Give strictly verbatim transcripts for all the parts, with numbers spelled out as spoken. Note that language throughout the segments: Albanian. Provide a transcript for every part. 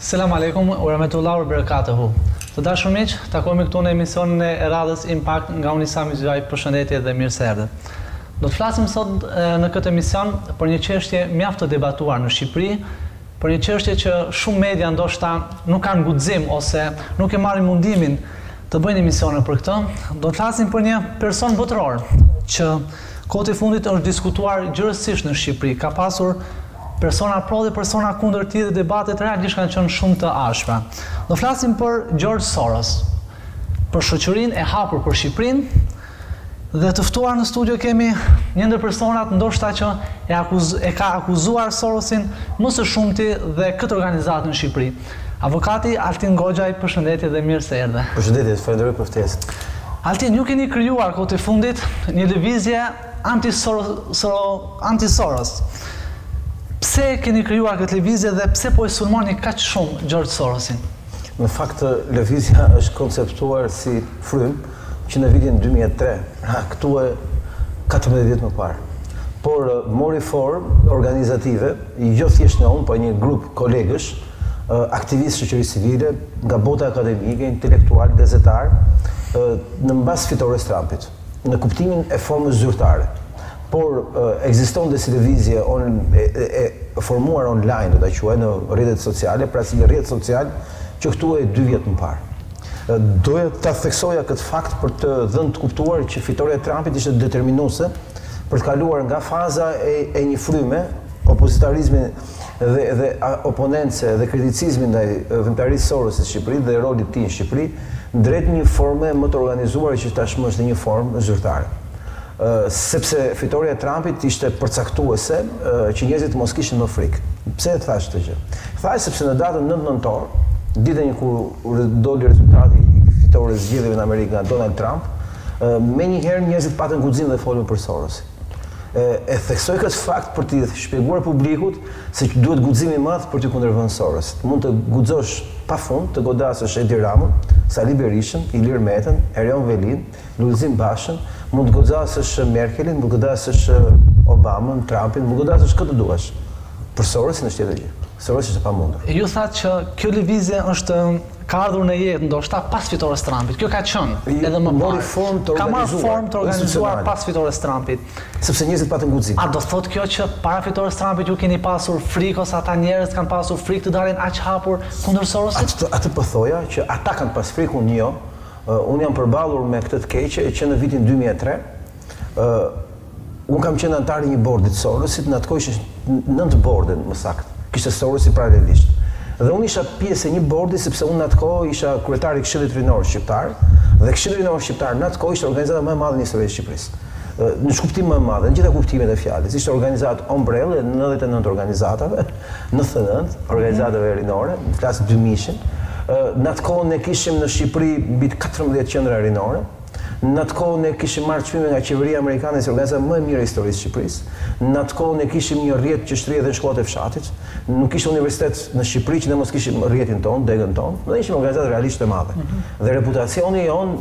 Selam aleikum, wa rahmatullahi wa barakatuhu. Të dashur miq, takohemi këtu në emisionin e radhës Impact nga unë Sami Zyaj. Përshëndetje dhe mirë se erdhët. Do të flasim sot në këtë emision për një çështje mjaft të debatuar në Shqipëri, për një çështje që shumë media ndoshta nuk kanë guxim ose nuk e marrin mundimin të bëjnë emisione për këtë. Do të flasim për një person botëror që kohët e fundit është diskutuar gjërësisht në Shqipëri. Ka pasur persona pro dhe persona kundër tij dhe debatet realisht kanë qenë shumë të ashpra. Do flasim për George Soros, për shoqërinë e hapur për Shqipërinë, dhe të ftuar në studio kemi një ndër personat ndoshta që e, akuz, e ka akuzuar Sorosin më së shumti dhe këtë organizatë në Shqipëri. Avokati Altin Goxhaj, përshëndetje dhe mirë se erdhe. Përshëndetje, falenderoj për ftesën. Altin, ju keni krijuar kohët e fundit një lëvizje anti-Soros, anti-Soros. Pse keni krijuar këtë lëvizje dhe pse po e sulmoni kaq shumë George Sorosin? Në fakt, lëvizja është konceptuar si frym që në vitin dy mijë e tre, pra këtu e katërmbëdhjetë vjet më parë. Por mori formë organizative, jo thjesht nga unë, por një grup kolegësh, aktivistë shoqërisë civile, nga bota akademike, intelektual, gazetar, në mbas fitores Trumpit, në kuptimin e formës zyrtare. Por ekziston dhe si lëvizje e, e, e formuar online, do ta quaj, në rrjetet sociale, pra si një rrjet social që këtu e dy vjet më parë. Doja ta theksoja këtë fakt për të dhënë të kuptuar që fitoria e Trumpit ishte determinuese për të kaluar nga faza e, e një fryme, opozitarizmi dhe, dhe oponence dhe kriticizmi ndaj veprimtarisë Sorosit në Shqipëri dhe rolit të tij në Shqipëri, drejt një forme më të organizuar që tashmë është një formë zyrtare. Uh, sepse fitoria e Trumpit ishte përcaktuese uh, që njerëzit mos kishin më frikë. Pse e thash këtë gjë? Thash sepse në datën nëntë nëntor, ditën kur doli rezultati i fitores zgjedhjeve në Amerikë nga Donald Trump, uh, menjëherë njerëzit patën guxim dhe folën për Sorosin. Uh, e theksoj këtë fakt për t'i shpjeguar publikut se që duhet guximi i madh për t'i kundërvënë Sorosit. Mund të guxosh pafund, të godasësh Edi Ramën, Sali Berishën, Ilir Metën, Erion Velin, Lulzim Bashën, mund të godasësh Merkelin, mund të godasësh Obamën, Trumpin, mund të godasësh këtë duash. Për Sorosin është tjetër gjë. Sorosi është e pamundur. Ju thatë që kjo lëvizje është ka ardhur në jetë ndoshta pas fitores Trumpit. Kjo ka qenë edhe më parë. Ka marrë formë të organizuar pas fitores Trumpit. Sepse njerëzit patën guxim. A do thotë kjo që para fitores Trumpit ju keni pasur frikë ose ata njerëz kanë pasur frikë të dalin aq hapur kundër Sorosit? Atë, atë po thoja që ata kanë pas frikë, unë jo. Uh, unë jam përballur me këtë të keqe që në vitin dy mijë e tre uh, unë kam qenë antar i një bordi të Sorosit, në atë kohë ishte nëntë borde më saktë. Kishte Sorosi paralelisht. Dhe unë isha pjesë e një bordi sepse unë në atë kohë isha kryetari i Këshillit Rinor Shqiptar, dhe Këshilli Rinor Shqiptar në atë kohë ishte organizata më e madhe në historinë e Shqipërisë. Uh, në shkuptim më e madhe, në gjitha kuptimet e fjalës. Ishte organizatë ombrelle, nëntëdhjetë e nëntë organizatave, nëntëdhjetë e nëntë organizatave rinore, në klasë dy mijë. Në atë kohë ne kishim në Shqipëri mbi katërmbëdhjetë qendra rinore. Në atë kohë ne kishim marrë çmime nga qeveria amerikane si organizata më e mirë e historisë së Shqipërisë. Në atë kohë ne kishim një rrjet qështërie dhe shkollat e fshatit. Nuk kishte universitet në Shqipëri që ne mos kishim rrjetin ton, degën ton. Ne ishim organizatë realisht të madhe. Mm-hmm. Dhe reputacioni jon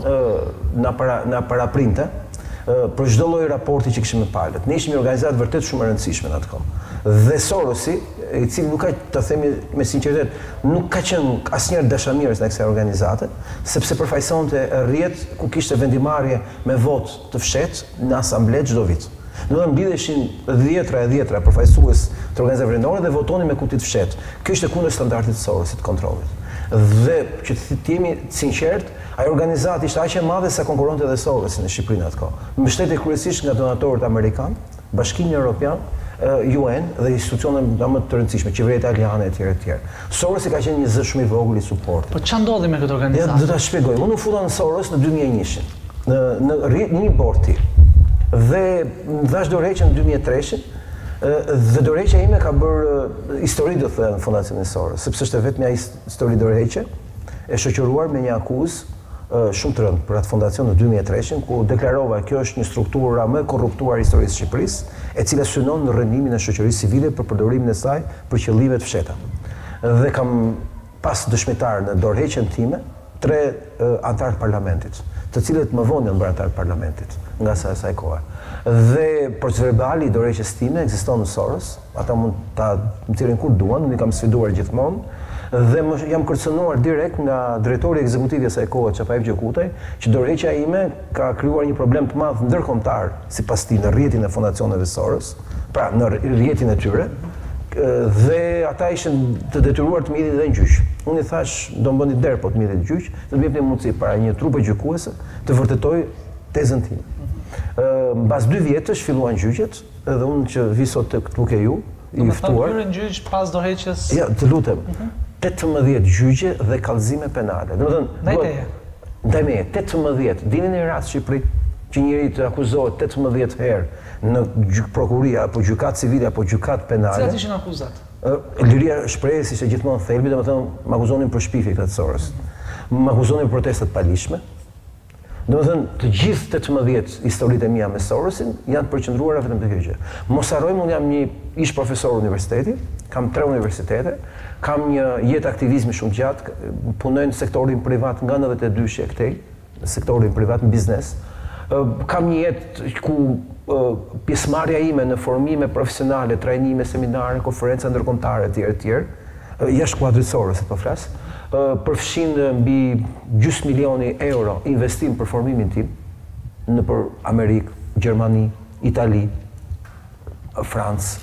na para na paraprinte për çdo lloj raporti që kishim me palët. Ne ishim një organizatë vërtet shumë e rëndësishme në atë kohë. Dhe Sorosi, i cili nuk ka, të themi me sinqeritet, nuk ka qenë asnjëherë dashamirës në kësaj organizate, sepse përfaqësonte rrjet ku kishte vendimarrje me votë të fshehtë në asamble çdo vit. Do të mbledheshin dhjetra e dhjetra përfaqësues të organizatave rinore dhe votonin me kuti të fshehtë. Kjo ishte kundër standardit të Sorosit, kontrollit. Dhe që të jemi sinqert, ai organizati ishte aq e madhe sa konkurronte edhe Sorosi në Shqipëri atë kohë. Mbështeti kryesisht nga donatorët amerikanë, Bashkimi Evropian, U N dhe institucionet më të rëndësishme, qeveria italiane etj etj. Sorosi ka qenë një zë shumë i vogël i suportit. Po ç'a ndodhi me këtë organizatë? Ja, do ta shpjegoj. Unë u futa në Soros në dy mijë e një në në një borti. Dhe dhash dorëheqjen në dy mijë e tre dhe dorëheqja ime ka bërë histori, do thënë, në fondacionin Soros, sepse është vetëm një histori dorëheqje e shoqëruar me një akuzë shumë të rëndë për atë fondacion në dy mijë e tre, ku deklarova kjo është një struktura më e korruptuar e historisë së Shqipërisë, e cila synon në rënimin e shoqërisë civile për përdorimin e saj për qëllime të fshehta. Dhe kam pas dëshmitar në dorëheqjen time tre uh, antarë të parlamentit, të cilët më vonë janë bërë antarë të parlamentit nga sa asaj kohe. Dhe procesverbali i dorëheqjes time ekziston në Soros, ata mund ta nxjerrin kur duan, unë i kam sfiduar gjithmonë. dhe më jam kërcënuar direkt nga drejtori ekzekutiv i asaj kohe, Çapajv Gjekutaj, që dorëheqja ime ka krijuar një problem të madh ndërkombëtar, sipas tij, në rrjetin e fondacioneve Soros, pra në rrjetin e tyre, dhe ata ishin të detyruar të më hidhin edhe në gjyq. Unë i thash, do më bëni der, po të më hidhin në gjyq, do të më jepni mundësi para një trupe gjykuese të vërtetoj tezën time. Mbas dy vjetësh filluan gjyqet, edhe unë që vi sot tek tuk e ju, i ftuar. Në gjyq pas dorëheqjes. Ja, të lutem. tetëmbëdhjetë gjyqe dhe kallëzime penale. Domethënë, ndaj teje. Ndaj meje, tetëmbëdhjetë. Dini një rast në Shqipëri që njëri të akuzohet tetëmbëdhjetë herë në prokuria apo gjykatë civile apo gjykatë penale. Cilat ishin akuzat? Liria shprehjes ishte gjithmonë thelbi, domethënë më akuzonin për shpifje këtë Soros. Më akuzonin për protestat palishme. Domethënë, të gjithë tetëmbëdhjetë historitë e mia me Sorosin janë të përqendruara vetëm te kjo gjë. Mos harrojmë, unë jam një ish profesor universiteti, kam tre universitete, kam një jetë aktivizmi shumë gjatë, punoj në sektorin privat nga nëntëdhjetë e dy-shi e këtej, në sektorin privat në biznes. Kam një jetë ku pjesëmarrja ime në formime profesionale, trajnime, seminare, konferenca ndërkombëtare etj etj, jashtë kuadrit Sorosit po flas, përfshin mbi gjysmë milioni euro investim për formimin tim në për Amerikë, Gjermani, Itali, Francë,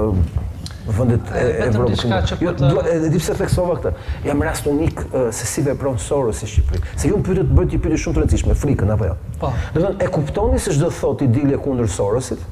vendet e Evropës. Jo, e di pse theksova këtë. Jam rast unik se si vepron Soros në Shqipëri. Se ju më pyetet bëhet një pyetje shumë të rëndësishme, frikën apo jo. Po. Do të thënë, e kuptoni se çdo thotë i dilje kundër Sorosit,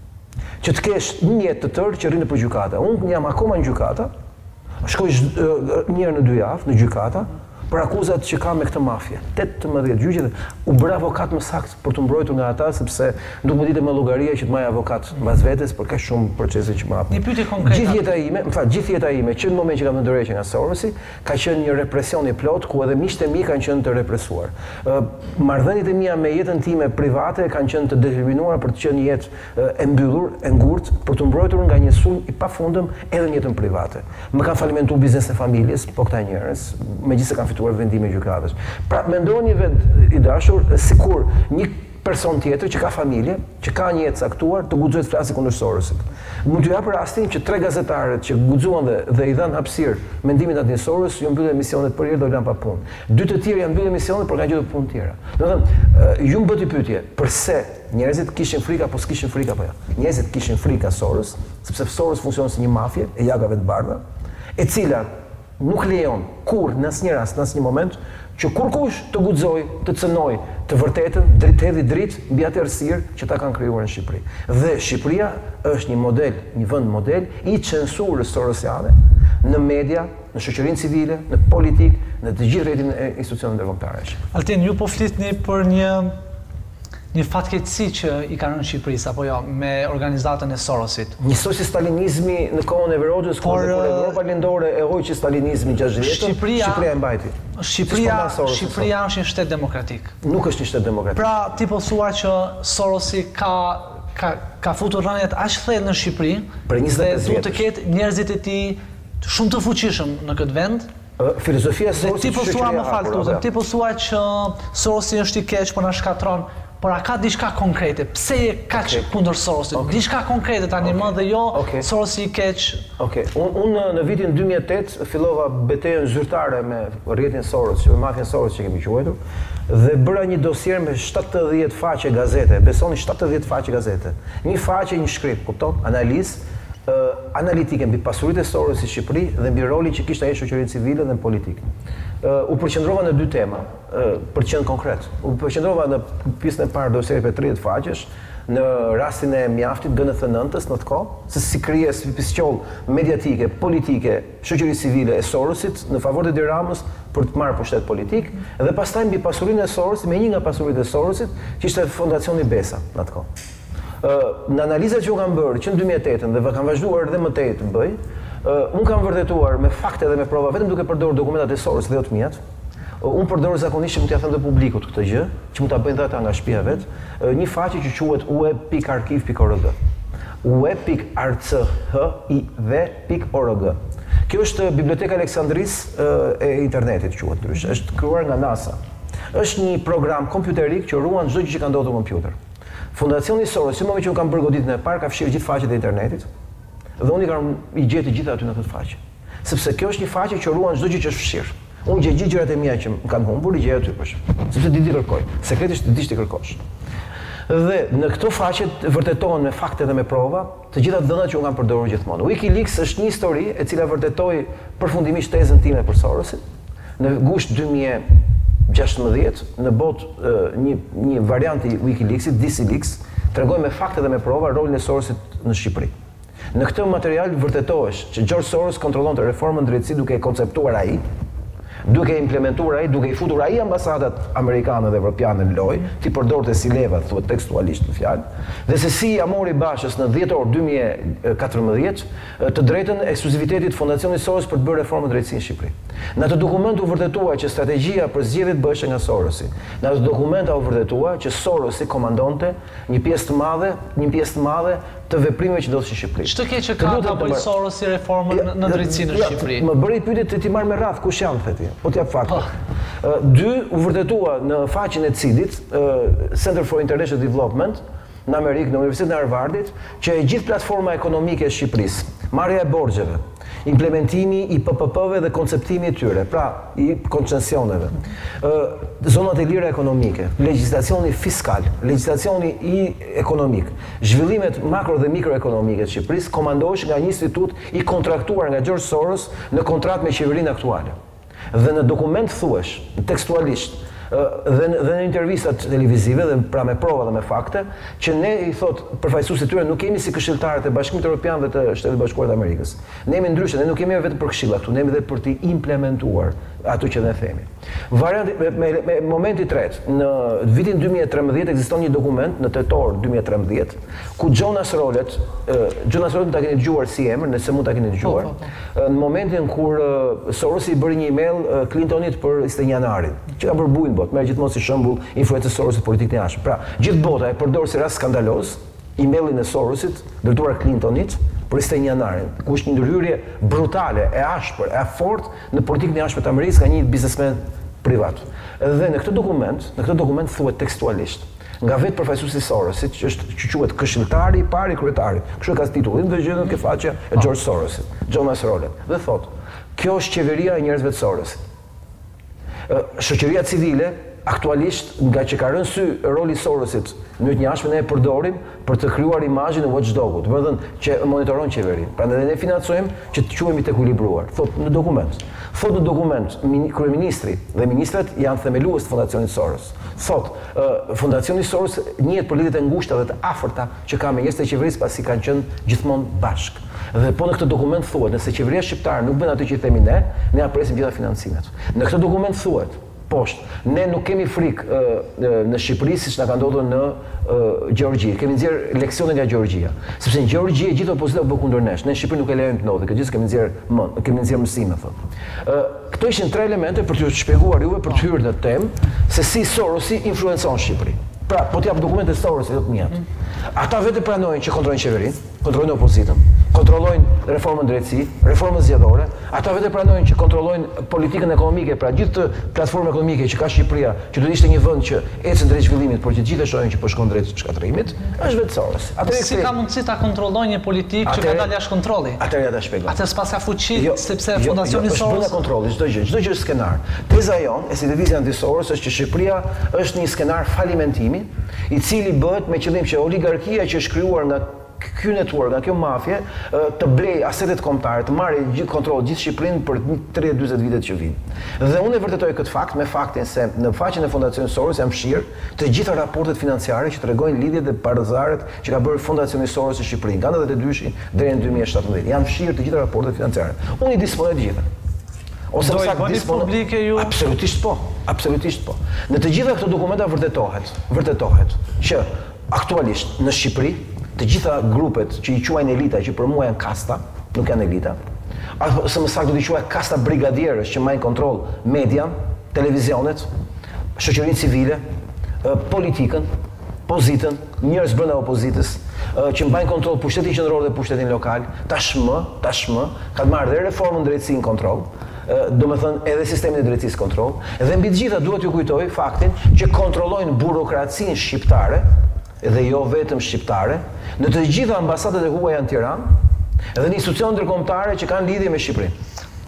që të kesh një jetë të tërë që rrinë për gjykata. Unë jam akoma në gjykata, shkoj një herë në dy javë në gjykata për akuzat që ka me këtë mafje. tetëmbëdhjetë gjyqe, u bëra avokat më saktë për të mbrojtur nga ata, sepse nuk më ditë me llogaria që të marr avokat mbas vetes për kaq shumë procese që më hapin. Një pyetje konkrete. Gjithë jeta ime, më fal, gjithë jeta ime që në moment që kam ndërtuar që nga Sorosi, ka qenë një represion i plot ku edhe miqtë e mi kanë qenë të represuar. Marrëdhëniet e mia me jetën time private kanë qenë të determinuara për të qenë një jetë e mbyllur, e ngurtë, për të mbrojtur nga një sulm i pafundëm edhe në jetën private. Më kanë falimentuar biznesin e familjes, po këta njerëz, megjithëse kanë fituar vendime gjykatës. Pra, mendoni vetë i dashur, sikur një person tjetër që ka familje, që ka një jetë caktuar, të guxojë të flasë kundër Sorosit. Mund t'ju jap rastin që tre gazetarët që guxuan dhe, dhe i dhanë hapësirë mendimin atin Soros, ju mbyllën emisionet për herë do lanë pa punë. Dy të tjerë janë mbyllë emisionet për kanë gjetur punë tjera. Do të thënë, ju më bëti pyetje, përse njerëzit kishin frikë apo s'kishin frikë apo jo? Njerëzit kishin frikë Soros, sepse Soros funksionon si një mafje e jagave të bardha, e cila nuk lejon kur në asnjë rast, në asnjë moment, që kurkush të guxoj, të cënoj të vërtetën, drejt hedhi dritë mbi atë errësirë që ta kanë krijuar në Shqipëri. Dhe Shqipëria është një model, një vend model i censurës sorosiane në media, në shoqërinë civile, në politikë, në të gjithë rrjetin e institucioneve ndërkombëtare. Altin, ju po flitni për një një fatkeqësi që i ka rënë Shqipërisë apo jo me organizatën e Sorosit. Njësoj si stalinizmi në kohën e Verogjës, kur Europa lindore e hoqi stalinizmin gjashtëdhjetë, Shqipëria e mbajti. Shqipëria, Shqipëria është një shtet demokratik. Nuk është një shtet demokratik. Pra, ti po thua që Sorosi ka ka ka futur rënjet aq thellë në Shqipëri, për njëzet e pesë vjet. Duhet të ketë njerëzit e tij shumë të fuqishëm në këtë vend. Filozofia e Sorosit. Ti po thua, më fal tutje, ti po thua që Sorosi është i keq, po na shkatron. Por a ka diçka konkrete? Pse je kaq kundër Sorosit? Diçka konkrete tani më dhe jo Sorosi i keq. Okej. Unë në vitin dy mijë e tetë fillova betejën zyrtare me rrjetin Soros, me mafian Soros që kemi quajtur, dhe bëra një dosier me shtatëdhjetë faqe gazete. Besoni shtatëdhjetë faqe gazete. Një faqe, një shkript, kupton? Analizë analitike mbi pasuritë e Sorosit në Shqipëri dhe mbi rolin që kishte ai në shoqërinë civile dhe në politikë. U përqendrova në dy tema, për të qenë konkret. U përqendrova në pjesën e parë dosierit për tridhjetë faqesh, në rastin e mjaftit G N Th nëntës në të kohë, se si krijes pisqoll mediatike, politike, shoqërisë civile e Sorosit në favor të Edi Ramës për të marrë pushtet politik, dhe pastaj mbi pasurinë e Sorosit, me një nga pasuritë e Sorosit, që ishte fondacioni Besa në atë kohë. Në analizat që u kam bërë që në dy mijë e tetë dhe kam vazhduar edhe më tej të bëj, unë kam vërtetuar me fakte dhe me prova vetëm duke përdorur dokumentat e Sorosit dhe jo të mijat. Unë përdor zakonisht që mund t'ia them të publikut këtë gjë, që mund ta bëjnë ata nga shtëpia vet, një faqe që quhet u e pikë arkiv pikë org. u e pikë archiv pikë org. Kjo është Biblioteka Aleksandrisë e internetit quhet ndryshe, është krijuar nga NASA. Është një program kompjuterik që ruan çdo gjë që ka ndodhur në kompjuter. Fondacioni Soros, si më që unë kam bërë goditën e parë, ka fshirë gjithë faqet e internetit, dhe unë i kam i gjeti gjithë aty në këtë faqe. sepse kjo është një faqe që ruan çdo gjë që është fshirë. Unë gjej gjithë gjërat e mia që më kanë humbur, i gjej aty për shemb. Sepse di të kërkoj. Sekretisht di të kërkosh. Dhe në këto faqe vërtetohen me fakte dhe me prova të gjitha dhënat që unë kam përdorur gjithmonë. WikiLeaks është një histori e cila vërtetoi përfundimisht tezën time për Sorosin. Në gusht dy mijë e gjashtëmbëdhjetë në botë një një variant i WikiLeaksit, DCLeaks, tregoi me fakte dhe me prova rolin e Sorosit në Shqipëri. Në këtë material vërtetohesh që George Soros kontrollonte reformën drejtësi duke e konceptuar ai, duke implementuar ai, duke i futur ai ambasadat amerikane dhe evropiane në lojë, ti përdorte si leva, thuhet tekstualisht në fjalë, dhe se si ja mori Bashës në dhjetor dy mijë e katërmbëdhjetë të drejtën e ekskluzivitetit Fondacionit Soros për të bërë reformën drejtësi në Shqipëri. Në atë dokument u vërtetua që strategjia për zgjedhjet bëhej nga Sorosi. Në atë dokument u vërtetua që Sorosi komandonte një pjesë të madhe, një pjesë të madhe të veprimeve që ndodhin në Shqipëri. Ç'të ke që ka ta bëjë Sorosi reformën në drejtësi në Shqipëri? Më bëri pyetje të ti marr me radh kush janë theti. Po t'jap fakte. Dy u vërtetua në faqen e C I D-it, Center for International Development në Amerikë, në Universitetin e Harvardit, që e gjithë platforma ekonomike e Shqipërisë, marrja e borxheve, implementimi i P P P-ve dhe konceptimi i tyre, pra i koncesioneve, zonat e lira ekonomike, legjislacioni fiskal, legjislacioni i ekonomik, zhvillimet makro dhe mikroekonomike të Shqipërisë komandohesh nga një institut i kontraktuar nga George Soros në kontratë me qeverinë aktuale. Dhe në dokument thuhesh, tekstualisht, dhe në intervistat televizive dhe pra me prova dhe me fakte, që ne i thot përfaqësuesit e tyre nuk kemi si këshilltarët e Bashkimit Evropian dhe të Shtetit Bashkuar të Amerikës. Ne jemi ndryshe, ne nuk kemi vetëm për këshilla këtu, ne jemi edhe për të implementuar ato që ne themi. Varianti me, me momenti i tretë, në vitin dy mijë e trembëdhjetë ekziston një dokument në tetor dy mijë e trembëdhjetë, ku Jonas Rolet, Jonas Rolet ta keni dëgjuar si emër, nëse mund ta keni dëgjuar, në momentin kur Sorosi i bëri një email Clintonit për njëzet e një janarin, që ka bërë bujnë botë, merr gjithmonë si shembull influencës e Sorosit politikën e jashtme. Pra, gjithë bota e përdor si rast skandaloz emailin e Sorosit dërtuar Clintonit për njëzet e një janarin, ku është një ndërhyrje brutale, e ashpër, e fortë në politikën e jashtme të Amerikës nga një biznesmen privat. Dhe në këtë dokument, në këtë dokument thuhet tekstualisht, nga vetë përfaqësuesi i Sorosit, që është që quhet këshilltari i parë i kryetarit. Kështu ka titullin dhe gjendën ke faqja e George Sorosit, Jonas Rolet. Dhe thotë, kjo është qeveria e njerëzve të Sorosit. Shoqëria civile aktualisht nga që ka rënë sy roli i Sorosit në të njëjtën ne e përdorim për të krijuar imazhin e watchdogut, do të thënë që monitoron qeverinë. Prandaj ne financojmë që të quhemi të ekuilibruar. Thot në dokument. Thot në dokument, kryeministri dhe ministrat janë themelues të Fondacionit Soros. Thot, Fondacioni Soros njihet për lidhjet e ngushta dhe të afërta që ka me njerëzit e qeverisë pasi kanë qenë gjithmonë bashkë. Dhe po në këtë dokument thuhet, nëse qeveria shqiptare nuk bën atë që i themi ne, ne ja presim gjitha financimet. Në këtë dokument thuhet, poshtë, ne nuk kemi frikë në Shqipëri siç na ka ndodhur në Gjeorgji. Kemi nxjerr leksione nga Gjeorgjia. Sepse në Gjeorgji gjithë opozita u bë kundër nesh. Ne në Shqipëri nuk e lejojmë të ndodhë, këtë gjithë kemi nxjerr më, kemi nxjerr mësime thotë. Këto ishin tre elemente për t'ju shpjeguar juve për të hyrë në temë se si Sorosi influencon Shqipërinë. Pra, po t'jap dokumente Sorosit do të mjaft. Ata vetë pranojnë që kontrollojnë qeverinë, kontrollojnë opozitën, kontrollojnë reformën drejtësi, reformën zgjedhore. Ata vetë pranojnë që kontrollojnë politikën ekonomike, pra gjithë platformën ekonomike që ka Shqipëria, që do të ishte një vend që ecën drejt zhvillimit, por që gjithë shohin që po shkon drejt shkatërimit, është vetë Sorosi. Atë si ka mundësi ta kontrollojë një politikë që ka dalë jashtë kontrolli? Atëherë ja ta shpjegoj. Atë s'pas ka fuqi sepse Fondacioni Soros është kontrolli çdo gjë, çdo gjë është skenar. Teza jon e si divizia anti-Soros është që Shqipëria është një skenar falimentimi, i cili bëhet me qëllim që oligarkia që është krijuar nga ky network, nga kjo mafje, të blej asetet kombëtare, të marrë gjithë kontroll gjithë Shqipërinë për tridhjetë dyzet vitet që vijnë. Dhe unë e vërtetoj këtë fakt me faktin se në faqen e Fondacionit Soros janë fshirë të gjitha raportet financiare që tregojnë lidhjet dhe bazaret që ka bërë Fondacioni Soros në Shqipëri, nga nëntëdhjetë e dyshin deri në dy mijë e shtatëmbëdhjetë. Janë fshirë të gjitha raportet financiare. Unë i disponoj të gjitha. Ose do i bëni publike ju? Absolutisht po, absolutisht po. Në të gjitha këto dokumenta vërtetohet, vërtetohet që aktualisht në Shqipëri të gjitha grupet që i quajnë elita, që për mua janë kasta, nuk janë elita, ose më saktë do t'i quaj kasta brigadierësh që majnë kontroll median, televizionet, shoqërinë civile, politikën, pozitën, njerëz brenda opozitës, që mbajnë kontroll pushtetin qendror dhe pushtetin lokal, tashmë, tashmë, ka marrë dhe reformën drejtësi në kontroll, do me thënë edhe sistemin e drejtësisë kontroll, dhe mbi të gjitha duhet ju kujtoj faktin që kontrollojnë burokracinë shqiptare, dhe jo vetëm shqiptare, në të gjitha ambasadat e huaja në Tiranë dhe në institucione ndërkombëtare që kanë lidhje me Shqipërinë.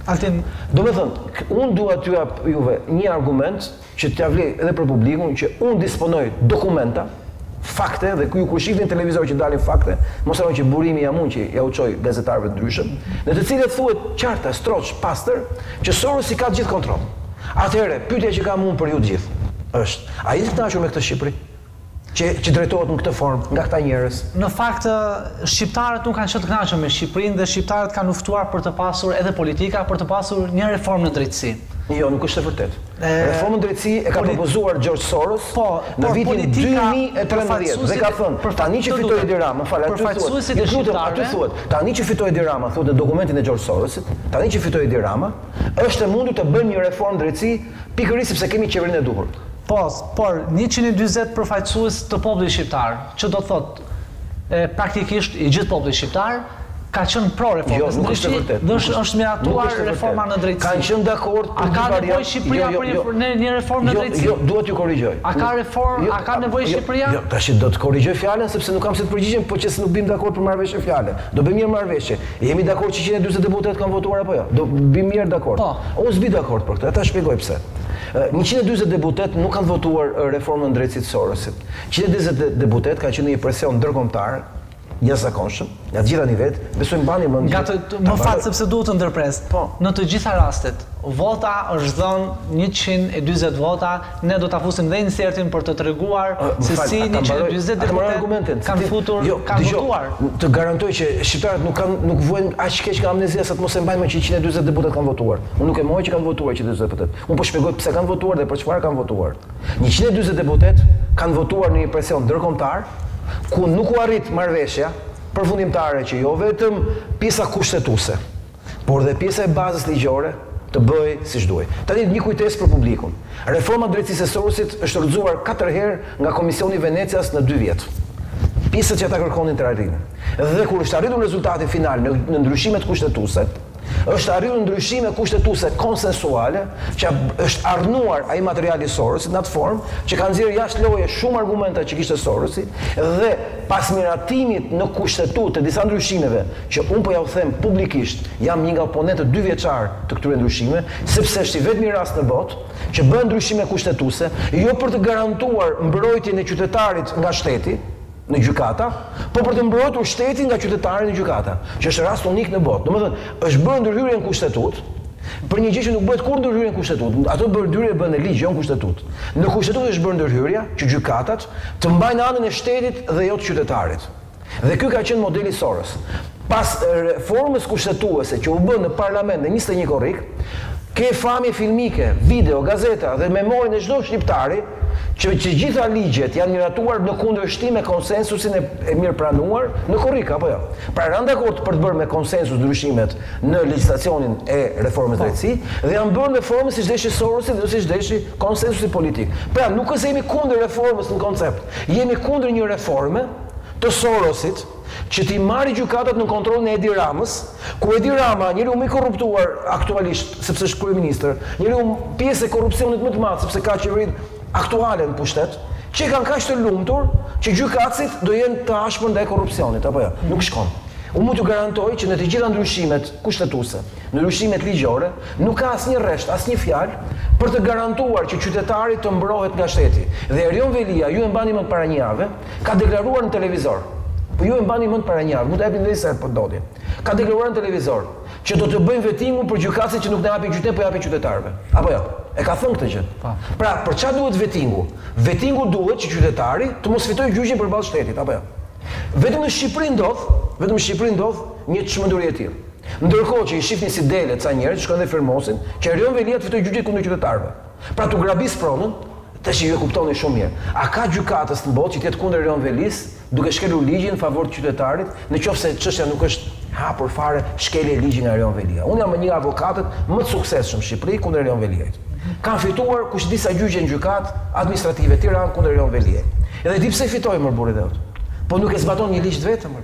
Altin, do me thënë, unë dua t'ju jap juve një argument që t'ja vlej edhe për publikun, që unë disponoj dokumenta, fakte, dhe ju kur shihni në televizor që dalin fakte, mos harroni që burimi jam unë që ja u çoj gazetarëve të ndryshëm, në të cilët thuhet qarta, stroç, pastër, që Sorosi ka gjithë kontroll. Atëherë, pyetja që kam unë për ju të gjithë është, a jeni të kënaqur me këtë Shqipëri? Që, që drejtohet në këtë formë nga këta njerëz? Në fakt, shqiptarët nuk kanë qenë të kënaqur me Shqipërinë dhe shqiptarët kanë luftuar për të pasur edhe politika, për të pasur një reformë në drejtësi. Jo, nuk është e vërtet. Reformën drejtësi e ka propozuar George Soros në vitin dy mijë e trembëdhjetë dhe ka thënë, tani që fitoi Edi Rama, fal, përfaqësuesit e shqiptarëve, aty thuhet, tani që fitoi Edi Rama, thotë në dokumentin e George Sorosit, tani që fitoi Edi Rama, është e mundur të bëjmë një reformë drejtësi pikërisht sepse kemi qeverinë e duhur. Po, por njëqind e dyzet përfaqësues të popullit shqiptar, që do thotë praktikisht i gjithë popullit shqiptar, ka qenë pro reformës. Jo, nuk është e vërtet. Dhe është miratuar reforma në drejtësi. Kanë qenë dakord për ka nevojë Shqipëria për një reformë në drejtësi? Jo, duhet t'ju korrigjoj. A ka reformë, a ka nevojë Shqipëria? Jo, tash do të korrigjoj fjalën sepse nuk kam se të përgjigjem, po që nuk bim dakord për marrëveshje fjalë. Do bëjmë një marrëveshje. Jemi dakord që njëqind e dyzet deputet kanë votuar apo jo? Do bim mirë dakord. Unë s'bi dakord për këtë, ata shpjegoj pse. njëqind e dyzet deputet nuk kanë votuar reformën drejtësisë të Sorosit. njëqind e dyzet deputet kanë qenë një presion ndërkombëtar jashtëzakonshëm, nga të gjitha nivelet, besoj mbani mend. Më fal sepse duhet të ndërpres. Po, në të gjitha rastet, vota është dhënë njëqind e dyzet vota, ne do ta fusim dhe insertin për të treguar se si njëqind e dyzet deputet kanë futur, kanë votuar. Të garantoj që shqiptarët nuk kanë nuk vuajnë aq keq nga amnezia sa të mos e mbajmë që njëqind e dyzet deputet kanë votuar. Unë nuk e mohoj që kanë votuar njëqind e dyzet deputet. Unë po shpjegoj pse kanë votuar dhe për çfarë kanë votuar. njëqind e dyzet deputet kanë votuar në një presion ndërkombëtar, ku nuk u arrit marrëveshja përfundimtare që jo vetëm pjesa kushtetuese, por dhe pjesa e bazës ligjore të bëj siç duaj. Tani një kujtesë për publikun. Reforma e drejtësisë së Sorosit është rrëzuar katër herë nga Komisioni i Venecias në dy vjet. Pjesët që ata kërkonin të arrinin. Dhe kur është arritur rezultati final në, në ndryshimet kushtetuese, është arritur ndryshime kushtetuese konsensuale, që është ardhnuar ai materiali i Sorosit në atë formë që kanë nxjerrë jashtë loje shumë argumenta që kishte Sorosi dhe pas miratimit në kushtetutë të disa ndryshimeve, që unë po ja u them publikisht, jam një nga oponentët dy vjeçar të këtyre ndryshimeve, sepse është i vetmi rast në botë që bën ndryshime kushtetuese, jo për të garantuar mbrojtjen e qytetarit nga shteti në gjykata, po për të mbrojtur shtetin nga qytetari në gjykata, që është rast unik në botë. Domethënë, është bërë ndërhyrje në kushtetutë, për një gjë që nuk bëhet kur ndërhyrje në kushtetutë. Ato ndërhyrje bën në ligj, jo në kushtetutë. Në kushtetutë është bërë ndërhyrja që gjykatat të mbajnë anën e shtetit dhe jo të qytetarit. Dhe ky ka qenë modeli Soros. Pas reformës kushtetuese që u bë në parlament në njëzet e një korrik, ke famje filmike, video, gazeta dhe memorin e çdo shqiptari që që gjitha ligjet janë miratuar në kundërshtim me konsensusin e, e mirëpranuar në korrik, apo jo. Pra janë dakord për të bërë me konsensus ndryshimet në legjislacionin e reformës drejtësi dhe janë bërë në formën siç deshi Sorosi dhe siç deshi konsensusi politik. Pra nuk është se jemi kundër reformës në koncept, jemi kundër një reforme të Sorosit që ti marri gjykatat në kontrollin e Edi Ramës, ku Edi Rama, njeriu më i korruptuar aktualisht sepse është kryeministër, njeriu pjesë e korrupsionit më të madh sepse ka qeverinë aktuale në pushtet, që kanë kaq të lumtur që gjykatësit do jenë të ashpër ndaj korrupsionit, apo jo? Nuk shkon. Unë mund t'ju garantoj që në të gjitha ndryshimet kushtetuese, në ndryshimet ligjore, nuk ka asnjë rresht, asnjë fjalë për të garantuar që qytetari të mbrohet nga shteti. Dhe Erion Velia, ju e mbani mend para një jave, ka deklaruar në televizor. Po ju e mbani mend para një javë, mund të japin edhe sa po dodi. Ka deklaruar në televizor që do të bëjmë vetingun për gjykatësit që nuk na japin qytet, po japin qytetarëve. Apo jo? E ka thënë këtë gjë. Pra, për çfarë duhet vetingu? Vetingu duhet që qytetari të mos fitojë gjyqin përballë shtetit, apo jo? Vetëm në Shqipëri ndodh, vetëm në Shqipëri ndodh një çmenduri e tillë. Ndërkohë që i shihni si dele ca njerëz shkojnë dhe firmosin që Erion Velia të fitojë gjyqin kundër qytetarëve. Pra tu grabis pronën, tash ju e kuptoni shumë mirë. A ka gjykatës në botë që të jetë kundër Erion Velis, duke shkelur ligjin në favor të qytetarit, nëse çështja nuk është hapur fare shkelje e ligjit nga Erion Velia. Unë jam një nga avokatët më të suksesshëm në Shqipëri kundër Erion Veliait. Kanë fituar kush disa gjyqe në gjykat administrative të Tiranë kundër Erion Veliait. Edhe di pse fitoi më burri dot. Po nuk e zbaton një ligj të vetëm.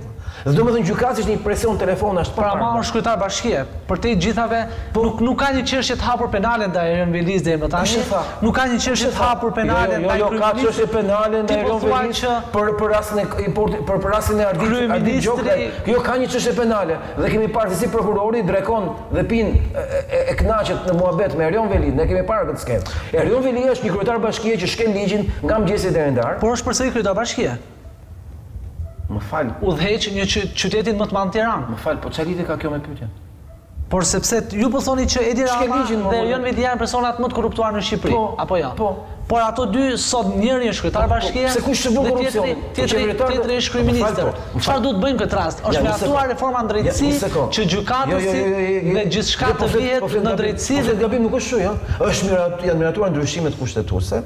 Dhe do më thënë gjykatës është një presion telefonash të Pra ma paparë. është kryetar bashkie, për te gjithave, nuk, nuk ka një çështje të hapur penale ndaj Erion Velis deri më tani. Nuk ka një çështje të hapur penale ndaj Jo, jo, ka çështje penale ndaj Erion Velis për për rastin e importit, për për rastin e Ardit Ardit Gjokaj. Jo, ka një çështje penale dhe kemi parë se si prokurori drekon dhe pin e kënaqet në muhabet me Erion Velin. Ne kemi parë këtë skemë. Erion Veli është një kryetar bashkie që shkel ligjin nga mëngjesi deri në darkë. Por është përsëri kryetar bashkie. Më fal. Udhëheq një qytetin më të madh Tiranë. Më fal, po çfarë lidhje ka kjo me pyetjen? Por sepse ju po thoni që Edi Rama dhe Erion Veli janë personat më të korruptuar në Shqipëri, apo jo? Po. Por ato dy sot njëri është kryetar bashkie, pse kush shërbon korrupsionin? Tjetri tjetri është kryeministër. Çfarë duhet bëjmë këtë rast? Është mjaftuar reforma në drejtësi që gjykatësi dhe gjithçka të vihet në drejtësi dhe gabim nuk është kështu, ëh. Është janë miratuar ndryshimet kushtetuese.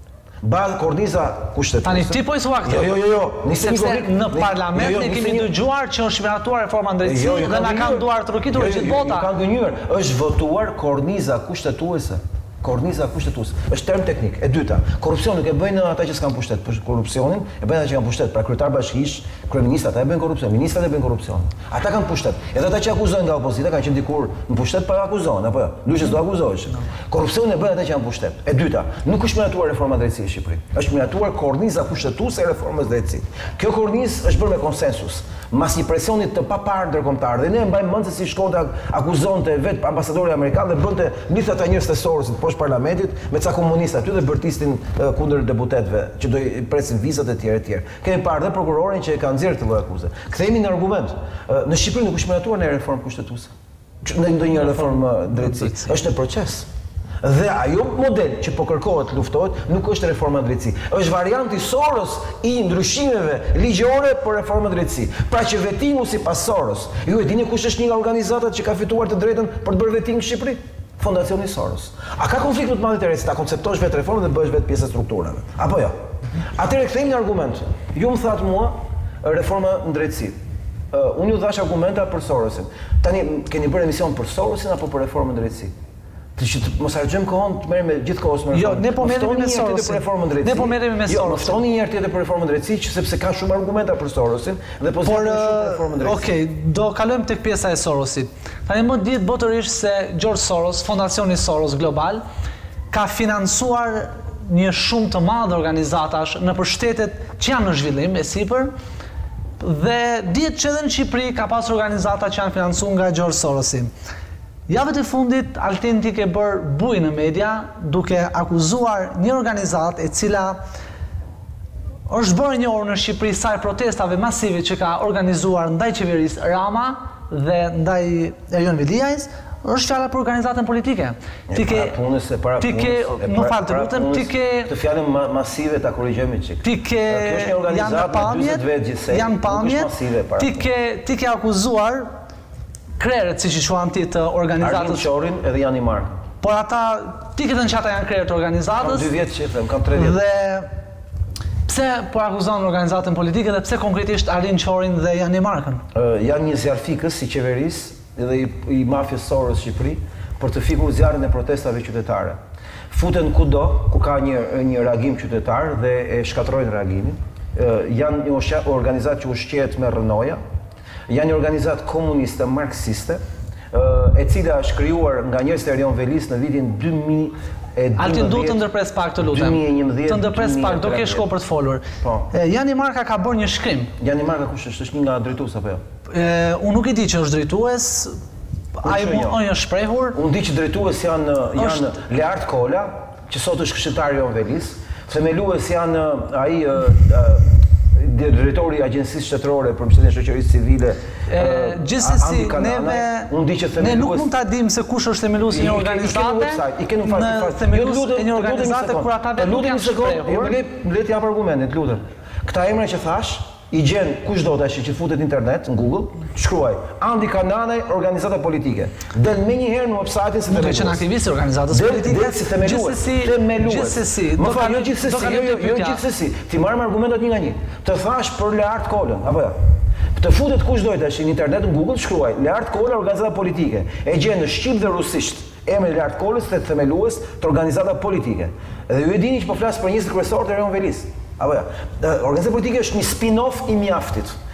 Bazë korniza kushtetuese. Tani ti po i thua këtë. Jo, jo, jo, nisë sepse në parlament ne kemi dëgjuar që është miratuar reforma në drejtësi dhe na kanë duar të rrokitur gjithë vota. Kanë gënjur, është votuar korniza kushtetuese. Korniza kushtetuese. Është term teknik. E dyta, korrupsioni nuk e bëjnë ata që s'kan pushtet, por korrupsionin e bëjnë ata që kanë pushtet. Pra kryetar bashkish, kryeministrat ata e bëjnë korrupsion, ministrat e bëjnë korrupsion. Ata kanë pushtet. Edhe ata që akuzojnë nga opozita kanë qenë dikur në pushtet pa akuzohen, apo jo? Ndryshe s'do akuzohesh. Korrupsionin e bëjnë ata që kanë pushtet. E dyta, nuk është miratuar reforma e drejtësisë në Shqipëri. Është miratuar korniza kushtetuese e reformës drejtësisë. Kjo kornizë është bërë me konsensus. Mas një presionit të paparë ndërkombëtar dhe ne mbajmë mend se si shkonte akuzonte vetë ambasadori amerikan dhe bënte lidhje ata njerëz të Sorosit poshtë parlamentit me ca komunistë aty dhe bërtistin uh, kundër deputetëve që do i presin vizat e tjerë e tjerë. Kemi parë dhe prokurorin që e ka nxjerrë këtë lloj akuze. Kthehemi në argument. Uh, në Shqipëri nuk është miratuar në reformë kushtetuese. Në ndonjë reformë drejtësi. Është në proces. Dhe ajo model që po kërkohet luftohet nuk është reforma drejtësi. Është varianti Soros i ndryshimeve ligjore për reformën drejtësi. Pra që vetingu sipas Soros. Ju e dini kush është një nga organizatat që ka fituar të drejtën për të bërë veting në Shqipëri? Fondacioni Soros. A ka konflikt më të madh interesi ta konceptosh vetë reformën dhe bëhesh vetë pjesë e strukturave? Apo jo? Atëherë kthehemi në argument. Ju më thatë mua reforma në drejtësi. Uh, unë ju dhash argumenta për Sorosin. Tani keni bërë emision për Sorosin apo për reformën në drejtësi? Që të mos harxojmë kohën të merrem me gjithkohës me reformën. Jo, ne po merremi me Sorosin. Ne po merremi me Sorosin. Jo, ftoni një herë tjetër për reformën drejtësi, që sepse ka shumë argumenta për Sorosin dhe po zgjidhni shumë për reformën drejtësi. Okej, do kalojmë tek pjesa e Sorosit. Tani më dihet botërisht se George Soros, fondacioni Soros Global, ka financuar një shumë të madhe organizatash në shtetet që janë në zhvillim e sipër dhe dihet që edhe në Shqipëri ka pasur organizata që janë financuar nga George Sorosi. Javët e fundit, Altenti ke bërë bujë në media duke akuzuar një organizat e cila është bërë një orë në Shqipëri saj protestave masive që ka organizuar ndaj qeverisë Rama dhe ndaj Erion Veliajs, është fjala për organizatën politike. Ti ke punës e para ti ke më fal të lutem, ti ke të fjalën masive ta korrigjojmë çik. Ti ke janë pamjet, janë pamjet. Ti ke ti ke akuzuar krerët, si që quan ti të organizatës. Armin Qorin edhe Jani Markën. Por ata, ti këtë në qata janë krerët të organizatës. Kam dy vjetë që them, kam tre vjetë. Dhe pse po akuzon organizatën politike dhe pse konkretisht Armin Qorin dhe Jani Markën? Uh, janë një zjarfikës si qeverisë edhe i, i mafjes Soros Shqipëri për të fikur zjarrin e protestave qytetare. Futen kudo ku ka një, një reagim qytetar dhe e shkatrojnë reagimin. Uh, janë një organizatë që ushqehet me rënoja. Janë një organizatë komuniste, marksiste, e cila është krijuar nga njerëz të Erion Velis në vitin dy mijë e dymbëdhjetë. Altin duhet të ndërpres pak të lutem. dy mijë e njëmbëdhjetë. Të ndërpres pak, do ke shko për të folur. Po. Jani Marka ka bërë një shkrim. Jani Marka kush është? Është një nga drejtues apo jo? Unë nuk e di që është drejtues. Ai mund është shprehur. Unë di që drejtues janë janë Leart Kola, që sot është këshilltar i Erion Velis. Themelues janë ai drejtori i Agjencisë Shtetërore për Mbështetjen e Shoqërisë Civile. Gjithsesi neve unë di që ne nuk mund ta dimë se kush është themeluesi i një organizate. I keni fal, në themeluesi e një organizate kur ata vetë nuk janë shprehur. Jo, më le të jap argumentin, lutem. Këta emra që thash i gjen kushdo tash që futet internet në Google, shkruaj Andi Kananaj, organizata politike. Del menjëherë në website-in se themelues. Që aktivistë organizatës politike. Del si themelues. Themelues. Gjithsesi, më fal, jo gjithsesi, jo, jo gjithsesi. Ti marrim argumentat një nga një. Të thash për Leart Kolën, apo jo? Të futet kushdo tash në internet në Google, shkruaj Leart Kola, organizata politike. E gjen në shqip dhe rusisht. Emri Leart Kolës dhe themelues të organizata politike. Dhe ju e dini që po flas për njëzet kryesorë të Erion Velis. Apo ja, organizata politike është një spin-off i mjaftit.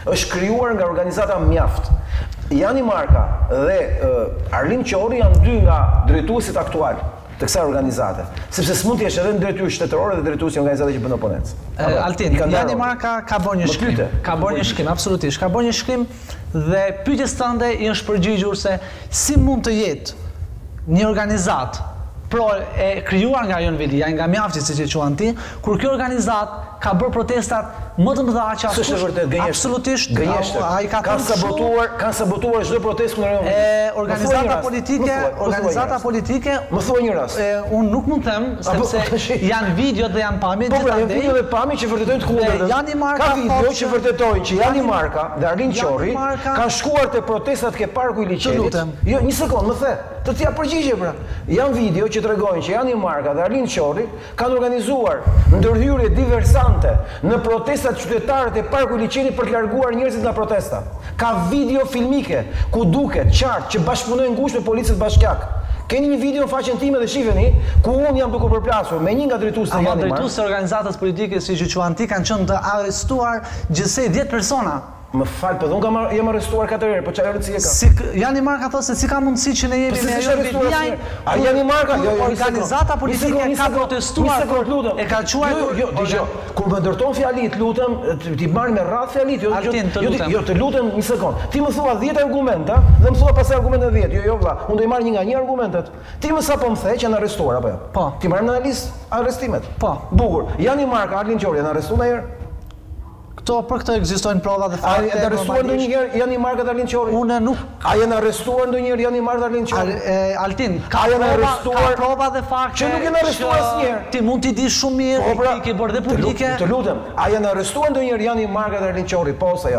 është krijuar nga organizata Mjaft. Jani Marka dhe uh, Arlim Qori janë dy nga drejtuesit aktual të kësaj organizate, sepse s'mund të jesh edhe në drejtues shtetërore dhe drejtues i organizate që bën oponencë. Altin, Jani Marka ka bërë një shkrim, ka bërë një shkrim, absolutisht, ka bërë një shkrim dhe pyetjes tënde i është përgjigjur se si mund të jetë një organizat pro e krijuar nga Arjon Velia, nga Mjafti siç e quan ti, kur kjo organizat ka bërë protestat më të mëdha që askush. Është vërtet gënjeshtër. Absolutisht. Gënjeshtër. Ai ka kanë sabotuar, kanë sabotuar çdo protestë në rajon. E organizata politike, organizata politike. Më thuaj një rast. E un nuk mund të them sepse janë video dhe janë pamje gjithandej. Po, janë video dhe pamje që vërtetojnë të kundërtën. Jani Marka ka video që vërtetojnë që Jani Marka dhe Arlin Qori kanë shkuar te protestat ke parku i Liçenit. Jo, një sekond, më the. Të t'ja përgjigje pra. Janë video që tregojnë që Jani Marka dhe Arlin Qori kanë organizuar ndërhyrje diversante në protestat qytetare të parku i Liçenit për të larguar njerëzit nga protesta. Ka video filmike ku duket qartë që bashkëpunojnë ngushtë me policët bashkiak. Keni një video në faqen time dhe shifeni ku unë jam duke përplasur me një nga drejtuesët e Jani Marka. Drejtuesët e organizatës politike si që quan ti kanë qenë të arrestuar gjithsej dhjetë persona. Më fal, po unë kam jam arrestuar katër herë, po çfarë rëndësi e ka? Si Jani Marka thotë se si ka mundësi që ne jemi me Arjon Veliajin. A Jani Marka, jo, jo, organizata politike ka protestuar. E ka quajtur. Jo, jo, dëgjoj. Kur më ndërton fjalit, lutem, ti marr me radhë fjalit, jo, jo, jo, të lutem një sekond. Ti më thua dhjetë argumenta dhe më thua pastaj argumente dhjetë. Jo, jo, vlla, unë do i marr një nga një argumentet. Ti më sapo më the që janë arrestuar apo jo? Po. Ti marr në analizë arrestimet. Po. Bukur. Jani Marka, Arlin Qori janë arrestuar ndonjëherë? Këto për këtë ekzistojnë prova dhe fakte. A janë arrestuar ndonjëherë Jani Marka dhe Arlin Qori? Unë nuk. A janë arrestuar ndonjëherë Jani Marka dhe Arlin Qori? Altin, ka janë arrestuar prova dhe fakte. Që nuk janë arrestuar asnjëherë. Ti mund t'i di shumë mirë, ti ke bërë dhe publike. Të lutem, a janë arrestuar ndonjëherë Jani Marka dhe Arlin Qori? Po ose jo?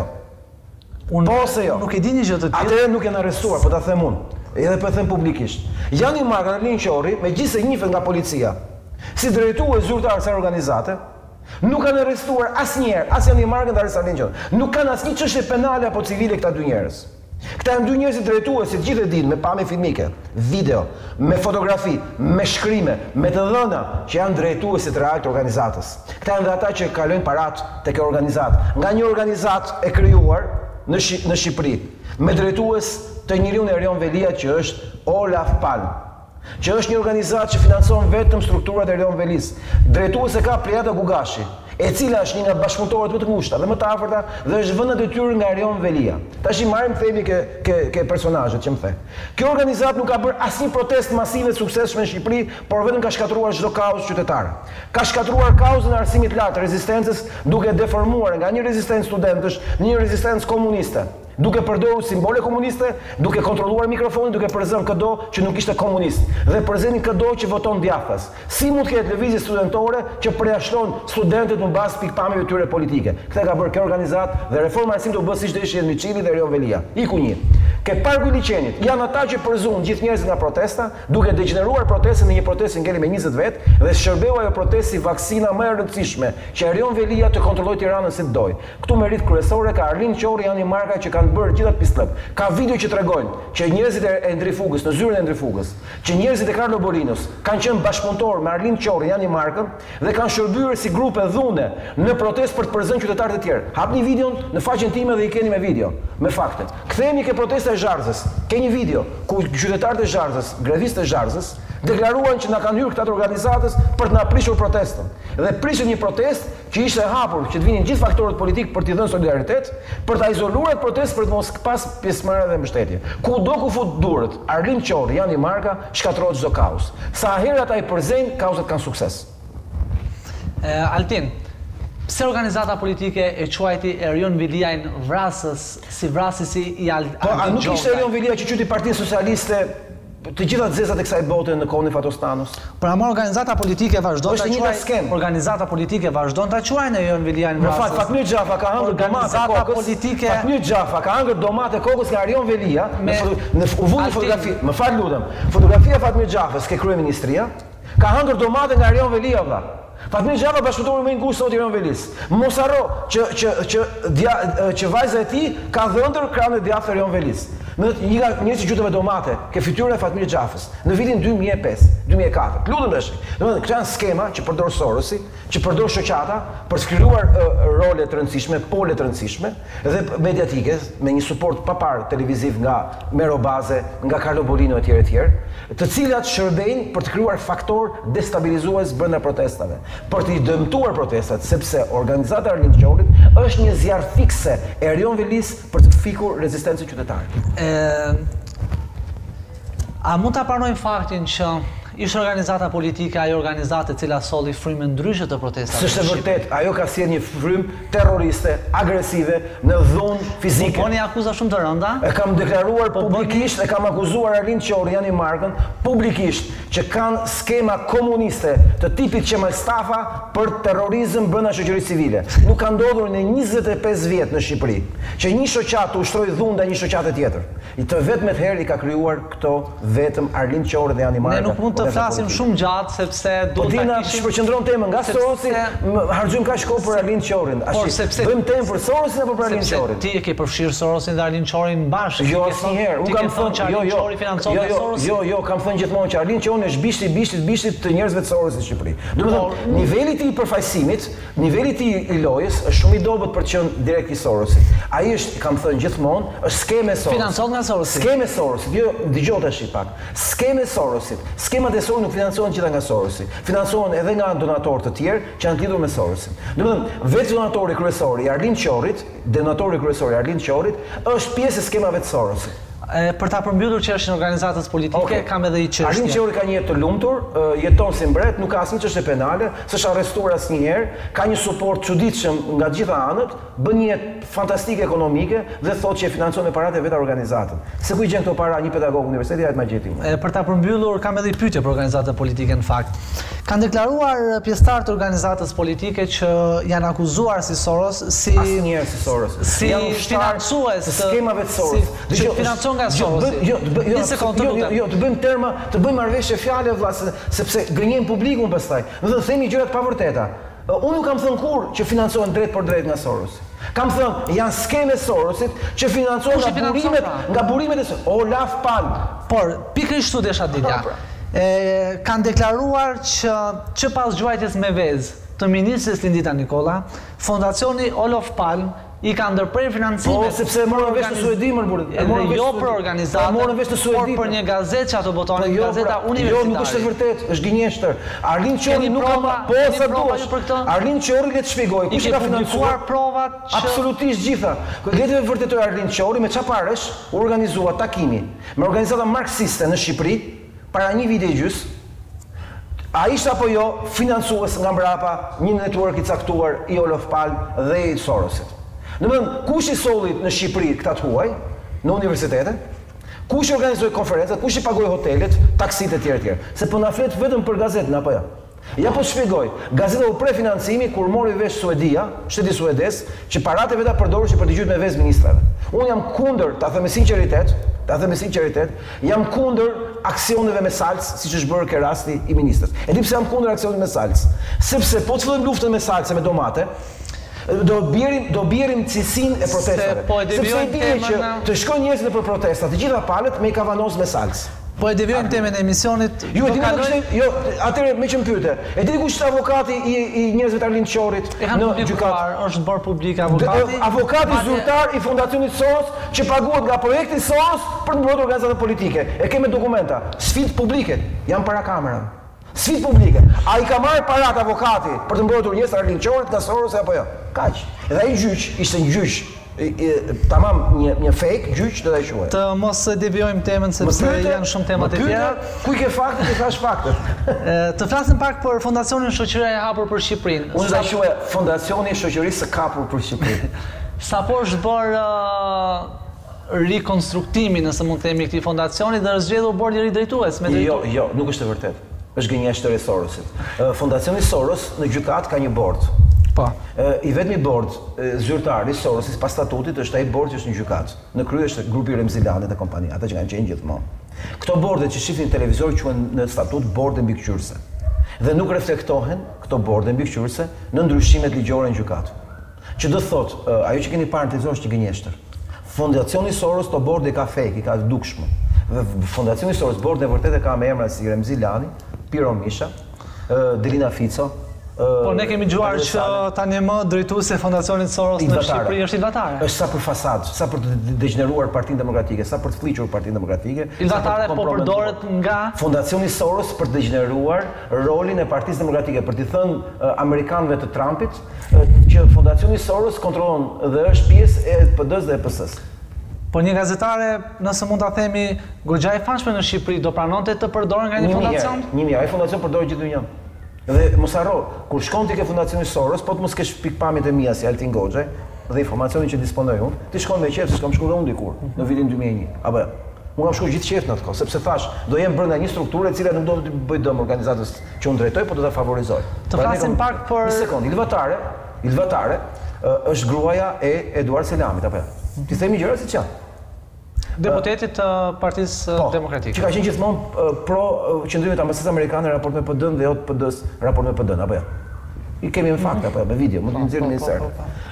Unë po ose jo? Nuk e di një gjë të tillë. Atëherë nuk janë arrestuar, po ta them unë. Edhe po e them publikisht. Jani Marka dhe Arlin Qori, megjithëse njihen nga policia, si drejtues zyrtar të organizate, nuk kanë arrestuar asnjëherë, as Jani Marka dhe as Arlin Qori. Nuk kanë asnjë çështje penale apo civile këta dy njerëz. Këta janë dy njerëz drejtues, si gjithë e dinë, me pamje filmike, video, me fotografi, me shkrime, me të dhëna që janë drejtuesit real të organizatës. Këta janë dhe ata që kalojnë parat tek organizatë, nga një organizatë e krijuar në Shqip në Shqipëri, me drejtues të njeriu në Arjon Velia që është Olaf Palm, që është një organizatë që financon vetëm strukturat e Arjon Velis. Drejtuese ka Plejada Gugashi, e cila është një nga bashkëpunëtorët më të ngushta dhe më të afërta dhe është vënë detyrë nga Arjon Velia. Tash i marrim themi ke ke ke personazhet që më the. Kjo organizatë nuk ka bërë asnjë protestë masive të suksesshme në Shqipëri, por vetëm ka shkatruar çdo kauzë qytetare. Ka shkatruar kauzën e arsimit lart, rezistencës, duke deformuar nga një rezistencë studentësh në një rezistencë komuniste, duke përdorur simbole komuniste, duke kontrolluar mikrofonin, duke përzënë çdo që nuk ishte komunist dhe përzënin çdo që voton djathtas. Si mund të ketë lëvizje studentore që përjashton studentët në bazë pikpamjeve të tyre politike? Këtë ka bërë kjo organizatë dhe reforma e arsimit u bë siç do ishte Miçili dhe Arjon Velia. Iku një. Ke parku i Liçenit janë ata që përzun gjithë njerëzit nga protesta, duke degeneruar protestën në një protestë ngeli me njëzet vet dhe shërbeu ajo protestë si vaksina më e rëndësishme që Arjon Velia të kontrollojë Tiranën si doj. Këtu merit kryesore ka Arlin Qori, Jani Marka që kanë bërë gjithat pislëp. Ka video që tregojnë që njerëzit e ndrifugës, në zyrën e ndrifugës, që njerëzit e Karlo Borinus kanë qenë bashkëpunëtor me Arlin Qori, Jani Markën dhe kanë shërbyer si grupe dhune në protestë për të përzënë qytetarët e tjerë. Hapni videon në faqen time dhe i keni me video, me fakte. Kthehemi ke protesta e Zharzës. Ke një video ku qytetarët e Zharzës, grevistët e Zharzës, deklaruan që na kanë hyrë këta të organizatës për të na prishur protestën. Dhe prishin një protestë që ishte e hapur, që të vinin gjithë faktorët politikë për t'i dhënë solidaritet, për ta izoluar protestën për të mos pas pjesëmarrje dhe mbështetje. Kudo ku fut durët, Arlin Qori, Jani Marka, shkatërrohet çdo kaos. Sa herë ata i përzejnë, kauzat kanë sukses. E, Altin, pse organizata politike e quajti Arjon Veliajin vrasës, si vrasësi i Arlin Po, a nuk ishte Arjon Velia që quajti Partinë Socialiste të gjitha zezat e kësaj bote në kohën e Fatostanos? Por ama organizata politike vazhdon ta quajë. Organizata politike vazhdon ta quajnë Arjon Veliajin vrasës. Më fal, Fatmir Xhafa ka hëngur domate kokës. Politike... Fatmir Xhafa ka hëngur domate kokës nga Arjon Velia me... në uvuni fotografi. Më fal lutem. Fotografia e Fatmir Xhafës ke kryeministria ka hëngur domate nga Arjon Velia valla. Fatmir Xhafa bashkëpunëtor me një ngushtë sot i Arjon Velis. Mos harro që që që dia, që vajza e tij ka dhëndër kranë djathtë Arjon Velis. Në një nga njerëzit që gjutëve domate, ke fytyrën e Fatmir Xhafës, në vitin dy mijë e pesë. dy mijë e katër. Lutem tash. Domethënë këto janë skema që përdor Sorosi, që përdor shoqata për të krijuar uh, role të rëndësishme, pole të rëndësishme dhe mediatike me një suport papar televiziv nga Mero Baze, nga Carlo Bolino etj etj, të cilat shërbejnë për të krijuar faktor destabilizues brenda protestave, për të dëmtuar protestat, sepse organizata e Arlind Qorit është një zjarr fikse e Erion Velis për të fikur rezistencën qytetare. E, a mund ta pranojmë faktin që ishte organizata politike, ajo organizatë e cila solli frymë ndryshe të protestave? S'është e vërtet, ajo ka sjellë një frymë terroriste, agresive, në dhunë fizike. Po një akuza shumë të rënda? E kam deklaruar publikisht, e kam akuzuar Arlind Qori, Jani Markën, publikisht, që kanë skema komuniste të tipit Qemal Stafa për terrorizëm brenda shoqërisë civile. Nuk ka ndodhur në njëzet e pesë vjet në Shqipëri që një shoqat të ushtrojë dhunë ndaj një shoqate tjetër. I të vetmet herë i ka krijuar këto vetëm Arlind Qori dhe Jani Marka. Ne nuk mund të flasim shumë gjatë sepse do ta kishim shpërqendron temën nga Sorosi, harxojmë kaq kohë për Arlind Qorin. Bëjmë temë për Sorosin apo për Arlind Qorin? Ti e ke përfshirë Sorosin dhe Arlind Qorin bashkë. Jo asnjëherë. Unë kam thënë që Arlind Qori financon nga Sorosi. Jo, jo, kam thënë gjithmonë që Arlind Qori është bishti, bishti, bishtit të njerëzve të Sorosit në Shqipëri. Domethënë, niveli i përfaqësimit, niveli i lojës është shumë i dobët për të qenë direkt i Sorosit. Ai është, kam thënë gjithmonë, është skema e Sorosit. Financon nga Sorosi. Skema e Sorosit. Jo, dëgjoj tash pak. Skema e Sorosit. Skemat e Sorosit nuk financohen gjitha nga Sorosi. Financohen edhe nga donatorë të tjerë që janë lidhur me Sorosin. Domethënë, vetë donatori kryesor i Arlind Qorit, donatori kryesor i Arlind Qorit, është pjesë e skemave të Sorosit. E, për ta përmbyllur çështjen e organizatës politike, okay. Kam edhe një çështje. Arlind Qori ka një jetë të lumtur, jeton si mbret, nuk ka asnjë çështje penale, s'është arrestuar asnjëherë, ka një suport çuditshëm nga të gjitha anët, bën një jetë fantastike ekonomike dhe thotë që e financon me paratë e vet organizatën. Se ku i gjen këto para një pedagog universiteti ajt ma gjeti. Për ta përmbyllur, kam edhe një pyetje për organizatën politike në fakt. Kanë deklaruar pjesëtarë të organizatës politike që janë akuzuar si Soros, si asnjëherë si Soros, si financues të skemave të Soros. Që financon nga Sorosi. Jo, jo, jo, jo, të bëjmë terma, të bëjmë marrëveshje fjalë vëlla, sepse gënjejmë publikun pastaj. Do të themi gjërat pa vërteta. Unë nuk kam thënë kurrë që financohen drejt për drejt nga Sorosi. Kam thënë, janë skeme Sorosit që financohen nga burimet, nga burimet e Sorosit. Olaf Palme. Por, pikërisht këtu desha ditja. Kanë deklaruar që që pas gjuajtjes me vezë të ministres Lindita Nikola, Fondacioni Olof Palme i ka ndërprer financimet. Po, sepse e morën vesh të Suedi, më burr. Edhe jo për organizatë, morën vesh të Suedi, por për një gazetë që ato botonin, gazeta universitare. Jo, nuk është e vërtetë, është gënjeshtër. Arlind Qori nuk ka po sa duash. Arlind Qori le të shpjegoj, kush ka financuar provat që absolutisht gjitha. Le të vërtetoj Arlind Qori me çfarë parash u organizua takimi me organizata marksiste në Shqipëri para një viti e gjys. A ishte apo jo financues nga mbrapa një network i caktuar i Olof Palme dhe i Sorosit. Domethënë, kush i solli në Shqipëri këta të huaj, në universitete? Kush i organizoi konferencat, kush i pagoi hotelet, taksitë etj etj. Se po na flet vetëm për gazetën apo jo? Ja po shpjegoj. Gazeta u pre financimi kur mori vesh Suedia, shteti suedes, që paratë veta përdoreshin për të gjuajtur me vezë ministrave. Unë jam kundër, ta them me sinqeritet, ta them me sinqeritet, jam kundër aksioneve me salcë, siç është bërë ke rasti i ministrës. E di pse jam kundër aksioneve me salcë? Sepse po të fillojmë luftën me salcë me domate, do bjerim do bjerim cilësinë e protestave. Po e devijojmë temën që të shkojnë njerëzit për protesta, të gjitha palët me i kavanos me salcë. Po e devijojmë temën e emisionit. Jo, di kush jo, atëre më që më pyete. E di kush është avokati i i njerëzve të Arlind Qorit në gjykatë? Është bërë publik avokati. Avokati zyrtar i Fondacionit Soros që paguhet nga projekti Soros për të mbrojtur organizata politike. E kemë dokumenta, sfidë publike, janë para kamerave. Sfidë publike. A i ka marrë parat avokati për të mbrojtur njerëz të Arlind Qorit nga Sorosi apo jo? Kaq. Edhe ai gjyq ishte një gjyq tamam një një fake gjyq do ta quaj. Të mos devijojmë temën sepse janë shumë tema të tjera. Ku i ke faktet, i thash faktet. Të flasim pak për Fondacionin Shoqëria e Hapur për Shqipërinë. Unë ta quaj Fondacioni i Shoqërisë së Kapur për Shqipërinë. Sapo është bërë rikonstruktimi, nëse mund të themi, këtij fondacioni dhe është zgjedhur bordi i ri drejtues me drejtues. Jo, jo, nuk është e vërtetë. Është gënjeshtër e Sorosit. Fondacioni Soros në gjykat ka një bord. Po. I vetmi bord zyrtar i Sorosit pas statutit është ai bord që është në gjykat. Në krye është grupi Remzilanit dhe kompania, ata që kanë qenë gjithmonë. Këto borde që shifnin televizor quhen në statut borde mbikëqyrëse. Dhe nuk reflektohen këto borde mbikëqyrëse në ndryshimet ligjore në gjykat. Që do thotë, ajo që keni parë në televizor është gënjeshtër. Fondacioni Soros to borde ka fake, ka dukshmë. Fondacioni Soros borde e vërtetë ka me emra si Remzilani, Piero Misha, Delina Fico. Po ne kemi gjuar që tani më drejtuesi e Fondacionit Soros në Shqipëri është ilvatare. Është sa për fasadë, sa për të degeneruar Partinë Demokratike, sa për të fliqur Partinë Demokratike. Ilvatare po përdoret nga Fondacioni Soros për të degeneruar rolin e Partisë Demokratike, për t'i thënë amerikanëve të Trumpit që Fondacioni Soros kontrollon dhe është pjesë e P D-s dhe e P S-s. Po një gazetare, nëse mund ta themi, goxha e famshme në Shqipëri, do pranonte të përdorë nga një fondacion? Një mirë, ai fondacion përdorë gjithë dynjën. Dhe mos harro, kur shkon ti ke Fondacioni Soros, po të mos kesh pikpamjet e mia si Altin Goxhaj dhe informacionin që disponoj unë, ti shkon me qejf se s'kam shkuar unë dikur në vitin dy mijë e një. Apo unë kam shkuar gjithë qejf në atë kohë, sepse thash, do jem brenda një strukture e cila nuk do të bëj dëm organizatës që unë drejtoj, po do ta favorizoj. Të flasim pak për një sekond, Ilvatare, Ilvatare është gruaja e Eduard Selamit, apo. Ti themi gjëra siç janë. Deputetit të Partisë Demokratike. Që ka qenë gjithmonë pro qendrimit ambassadës amerikane raport me P D-n dhe jo P D-s raport me P D-n, apo jo. I kemi me fakte apo me video, mund të nxjerrim një serë.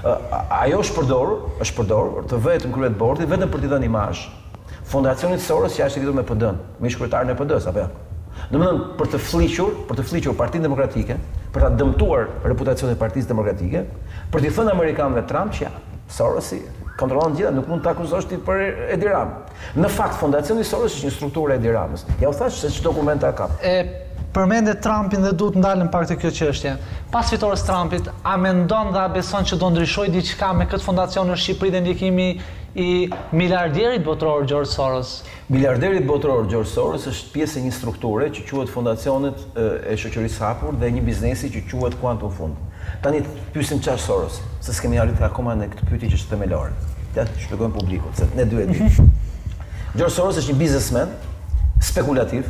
Ajo është përdorur, është përdorur të vetëm kryet bordi vetëm për t'i dhënë imazh Fondacionit Soros që është lidhur me P D-n, me ish-kryetarin e P D-s, apo jo. Domethënë për të fliqur, për të fliqur Partinë Demokratike, për ta dëmtuar reputacionin e Partisë Demokratike, për t'i thënë amerikanëve Trump që Sorosi kontrollon gjitha, nuk mund të akuzosh ti për Edi Ramën. Në fakt, Fondacioni Soros është një strukturë e Edi Ramës. Ja u thash se që dokumenta ka. E përmendet Trumpin dhe duhet ndalën pak të kjo çështje. Pas fitores Trumpit, a mendon dhe a beson që do ndryshoj diçka me këtë fondacion në Shqipëri dhe ndikimi i miliardierit botror George Soros? Miliarderit botror George Soros është pjesë e një strukture që quhet Fondacionet e Shoqërisë Hapur dhe një biznesi që quhet Quantum Fund. Tani të pyesim çfarë Soros, se s'kemi arritur akoma në këtë pyetje që është themelore. Ja të shpjegojmë publikut, se ne dy e dimë. George Soros është një biznesmen spekulativ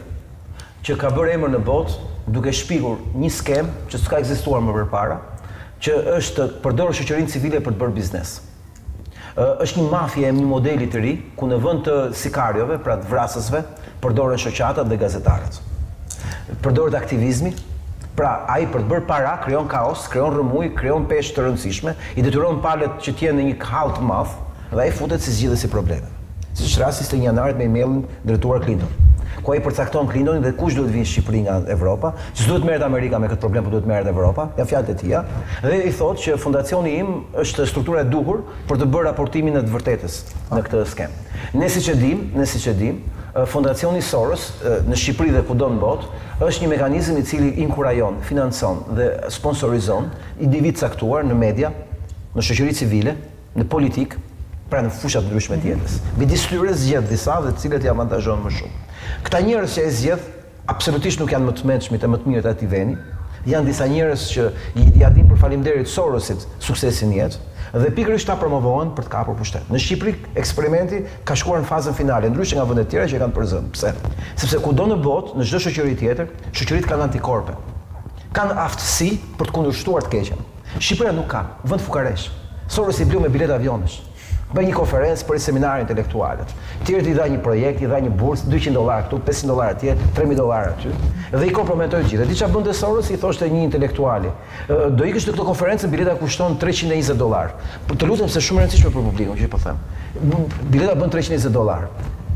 që ka bërë emër në botë duke shpikur një skem që s'ka ekzistuar më përpara, që është të përdorë shoqërinë civile për të bërë biznes. Është një mafie e një modeli të ri, ku në vend të sikariove, pra të vrasësve, përdoren shoqatat dhe gazetarët. Përdoret aktivizmi. Pra, ai për të bërë para, krijon kaos, krijon rrëmuj, krijon peshë të rëndësishme, i detyron palët që të jenë në një hall të madh dhe ai futet si zgjidhës i problemeve. Siç rasti ishte një janarit me emailin drejtuar Clinton, ku ai përcakton Clintonin dhe kush duhet vinë në Shqipëri nga Evropa, që s'duhet merret Amerika me këtë problem, por duhet merret Evropa, janë fjalët e tija, dhe i thotë që fondacioni im është struktura e duhur për të bërë raportimin e të vërtetës në këtë skem. Ne siç e dim, ne siç e dim, Fondacioni Soros në Shqipëri dhe kudo në botë është një mekanizëm i cili inkurajon, financon dhe sponsorizon individ caktuar në media, në shoqëri civile, në politik, pra në fushat ndryshme të jetës. Midis tyre zgjedh disa dhe të cilët i avantazhon më shumë. Këta njerëz që e zgjedh absolutisht nuk janë më të mendshmit e më të mirët e atij veni. Janë disa njerëz që ja din për faleminderit Sorosit suksesin në jetë. Dhe pikërisht ta promovohen për të kapur pushtet. Në Shqipëri eksperimenti ka shkuar në fazën finale, ndryshe nga vendet tjera që kanë përzënë. Pse? Sepse kudo në botë, në çdo shoqëri tjetër, shoqëritë kanë antikorpe. Kanë aftësi për të kundërshtuar të keqen. Shqipëria nuk ka, vend fukaresh. Soros i blu me biletë avionesh. Bëj një konferencë për seminar intelektualet. Tjerët i dha një projekt, i dha një bursë, dyqind dollar këtu, pesëqind dollar atje, tre mijë dollar aty. Dhe i komprometoi gjithë. Di çfarë bënte Soros, i thoshte një intelektuali. Do ikësh në këtë konferencë, bileta kushton treqind e njëzet dollar. Po të lutem se shumë e rëndësishme për publikun, që po them. Bileta bën treqind e njëzet dollar.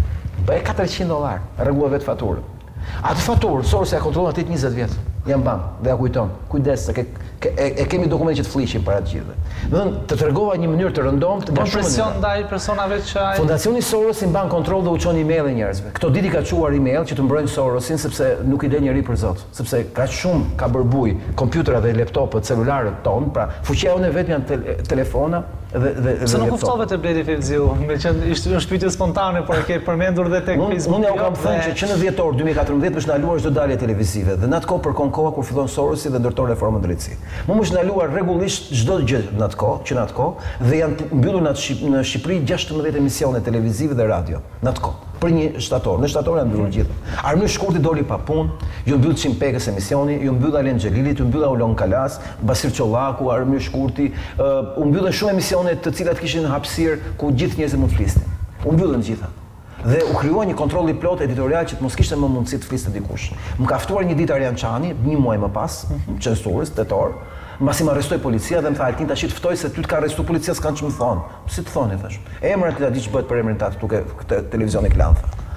Bëj katërqind dollar, rregulla vet faturën. Atë faturë Soros ja kontrollon atë njëzet vjet. Jam ban dhe ja kujton. Kujdes se ke, ke, e, e kemi dokumente që të flishin para të gjithëve. Do të të tregova një mënyrë të rëndomtë nga shumë presion ndaj personave që ai Fondacioni Soros i mban kontroll dhe u çon email njerëzve. Këto ditë ka çuar email që të mbrojnë Sorosin sepse nuk i del njëri për Zot, sepse ka shumë ka bërbuj kompjuterat dhe laptopët, celularët ton, pra fuqia jonë vetëm janë te, telefona dhe dhe dhe. Se nuk uftove te Bledi Fevziu, me që ishte një shpytje spontane, por e ke përmendur dhe tek Facebook. Unë ja u kam thënë që që në dhjetor dy mijë e katërmbëdhjetë është ndaluar çdo dalje televizive dhe në atë kohë përkon koha kur fillon Sorosi dhe ndërton reformën drejtësi. Më është ndaluar rregullisht çdo gjë në atë kohë, që në atë kohë, dhe janë mbyllur në në Shqipëri gjashtëmbëdhjetë emisione televizive dhe radio në atë kohë. Për një shtator, në shtator janë mbyllur gjithë. Armyr Shkurti doli pa punë, ju mbyll Çimpekës emisioni, ju mbyll Alen Xhelilit, ju mbyll Aulon Kalas, Basir Çollaku, Armyr Shkurti, uh, u mbyllën shumë emisione të cilat kishin hapësirë ku gjithë njerëzit mund të flisnin. U mbyllën gjitha. Dhe u krijua një kontroll i plot editorial që të mos kishte më mundësi të fliste dikush. Më ka ftuar një ditë Arjan Çani, një muaj më pas, censurës, tetor, mbasi më arrestoi policia dhe më tha Altin tash të ftoj se ty të ka arrestuar policia, s'kan ç'më thon. Si të thoni thash. Emrat ta di ç'bëhet për emrin tat këtu ke këtë televizion e Klan tha.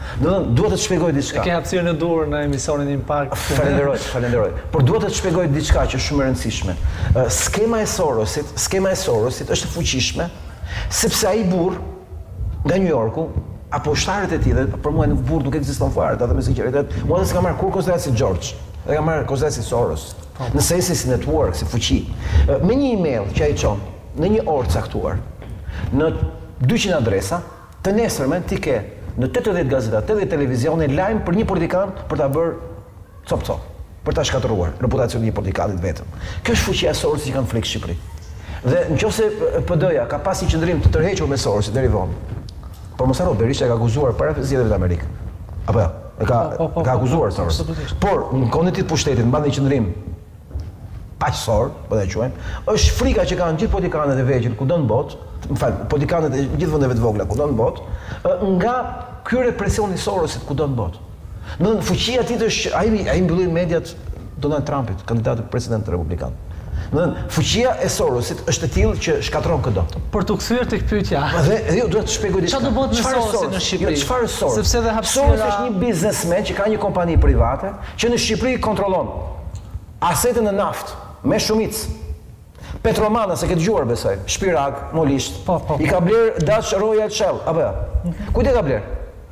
Do të duhet të të shpjegoj diçka. Ke hapësirë në dur në emisionin Impact. Falenderoj, falenderoj. Por duhet të të shpjegoj diçka që është shumë e rëndësishme. Skema e Sorosit, skema e Sorosit është e fuqishme, sepse ai burr nga New Yorku, apo ushtarët e tij, dhe për mua nuk burr nuk ekziston fare, ta them me sinqeritet, mua s'ka marrë kur konsiderat si George, dhe ka marrë konsiderat si Soros, në sensin si network, si fuqi. Me një email që ai çon në një orë caktuar, në dyqind adresa, të nesërmen ti ke në tetëdhjetë gazeta, tetëdhjetë televizione lajm për një politikan për ta bërë cop-cop, për ta shkatëruar reputacionin e një politikanit vetëm. Kjo është fuqia e Sorosit që kanë frikë Shqipëri. Dhe nëse P D-ja ka pas një qëndrim të tërhequr me Sorosit deri vonë, por mos harro, Berisha e ka akuzuar para zgjedhjeve të Amerikës. Apo jo, e ka ka akuzuar Soros. Por në kohën e tij të pushtetit mbant një qëndrim paqësor, po ta quajmë, është frika që kanë gjithë politikanët e vegjël kudo në botë, më fal, politikanët e gjithë vendeve të vogla kudo në botë, nga ky represioni i Sorosit kudo në botë. Do të fuqia e tij është ai ai mbylloi mediat Donald Trumpit, kandidatit president republikan. Do të fuqia e Sorosit është e tillë që shkatron këdo. Për të kthyer tek pyetja. Dhe jo duhet të shpjegoj diçka. Çfarë do bëhet me Sorosin në Shqipëri? Jo, çfarë Soros? Sepse edhe hapësira Soros është një biznesmen që ka një kompani private që në Shqipëri kontrollon asetën e naftë me shumicë. Petromana, se ke dëgjuar besoj, Shpirag, Molisht, po, po. I ka bler Dutch Royal Shell, apo jo? Kujt e ka bler?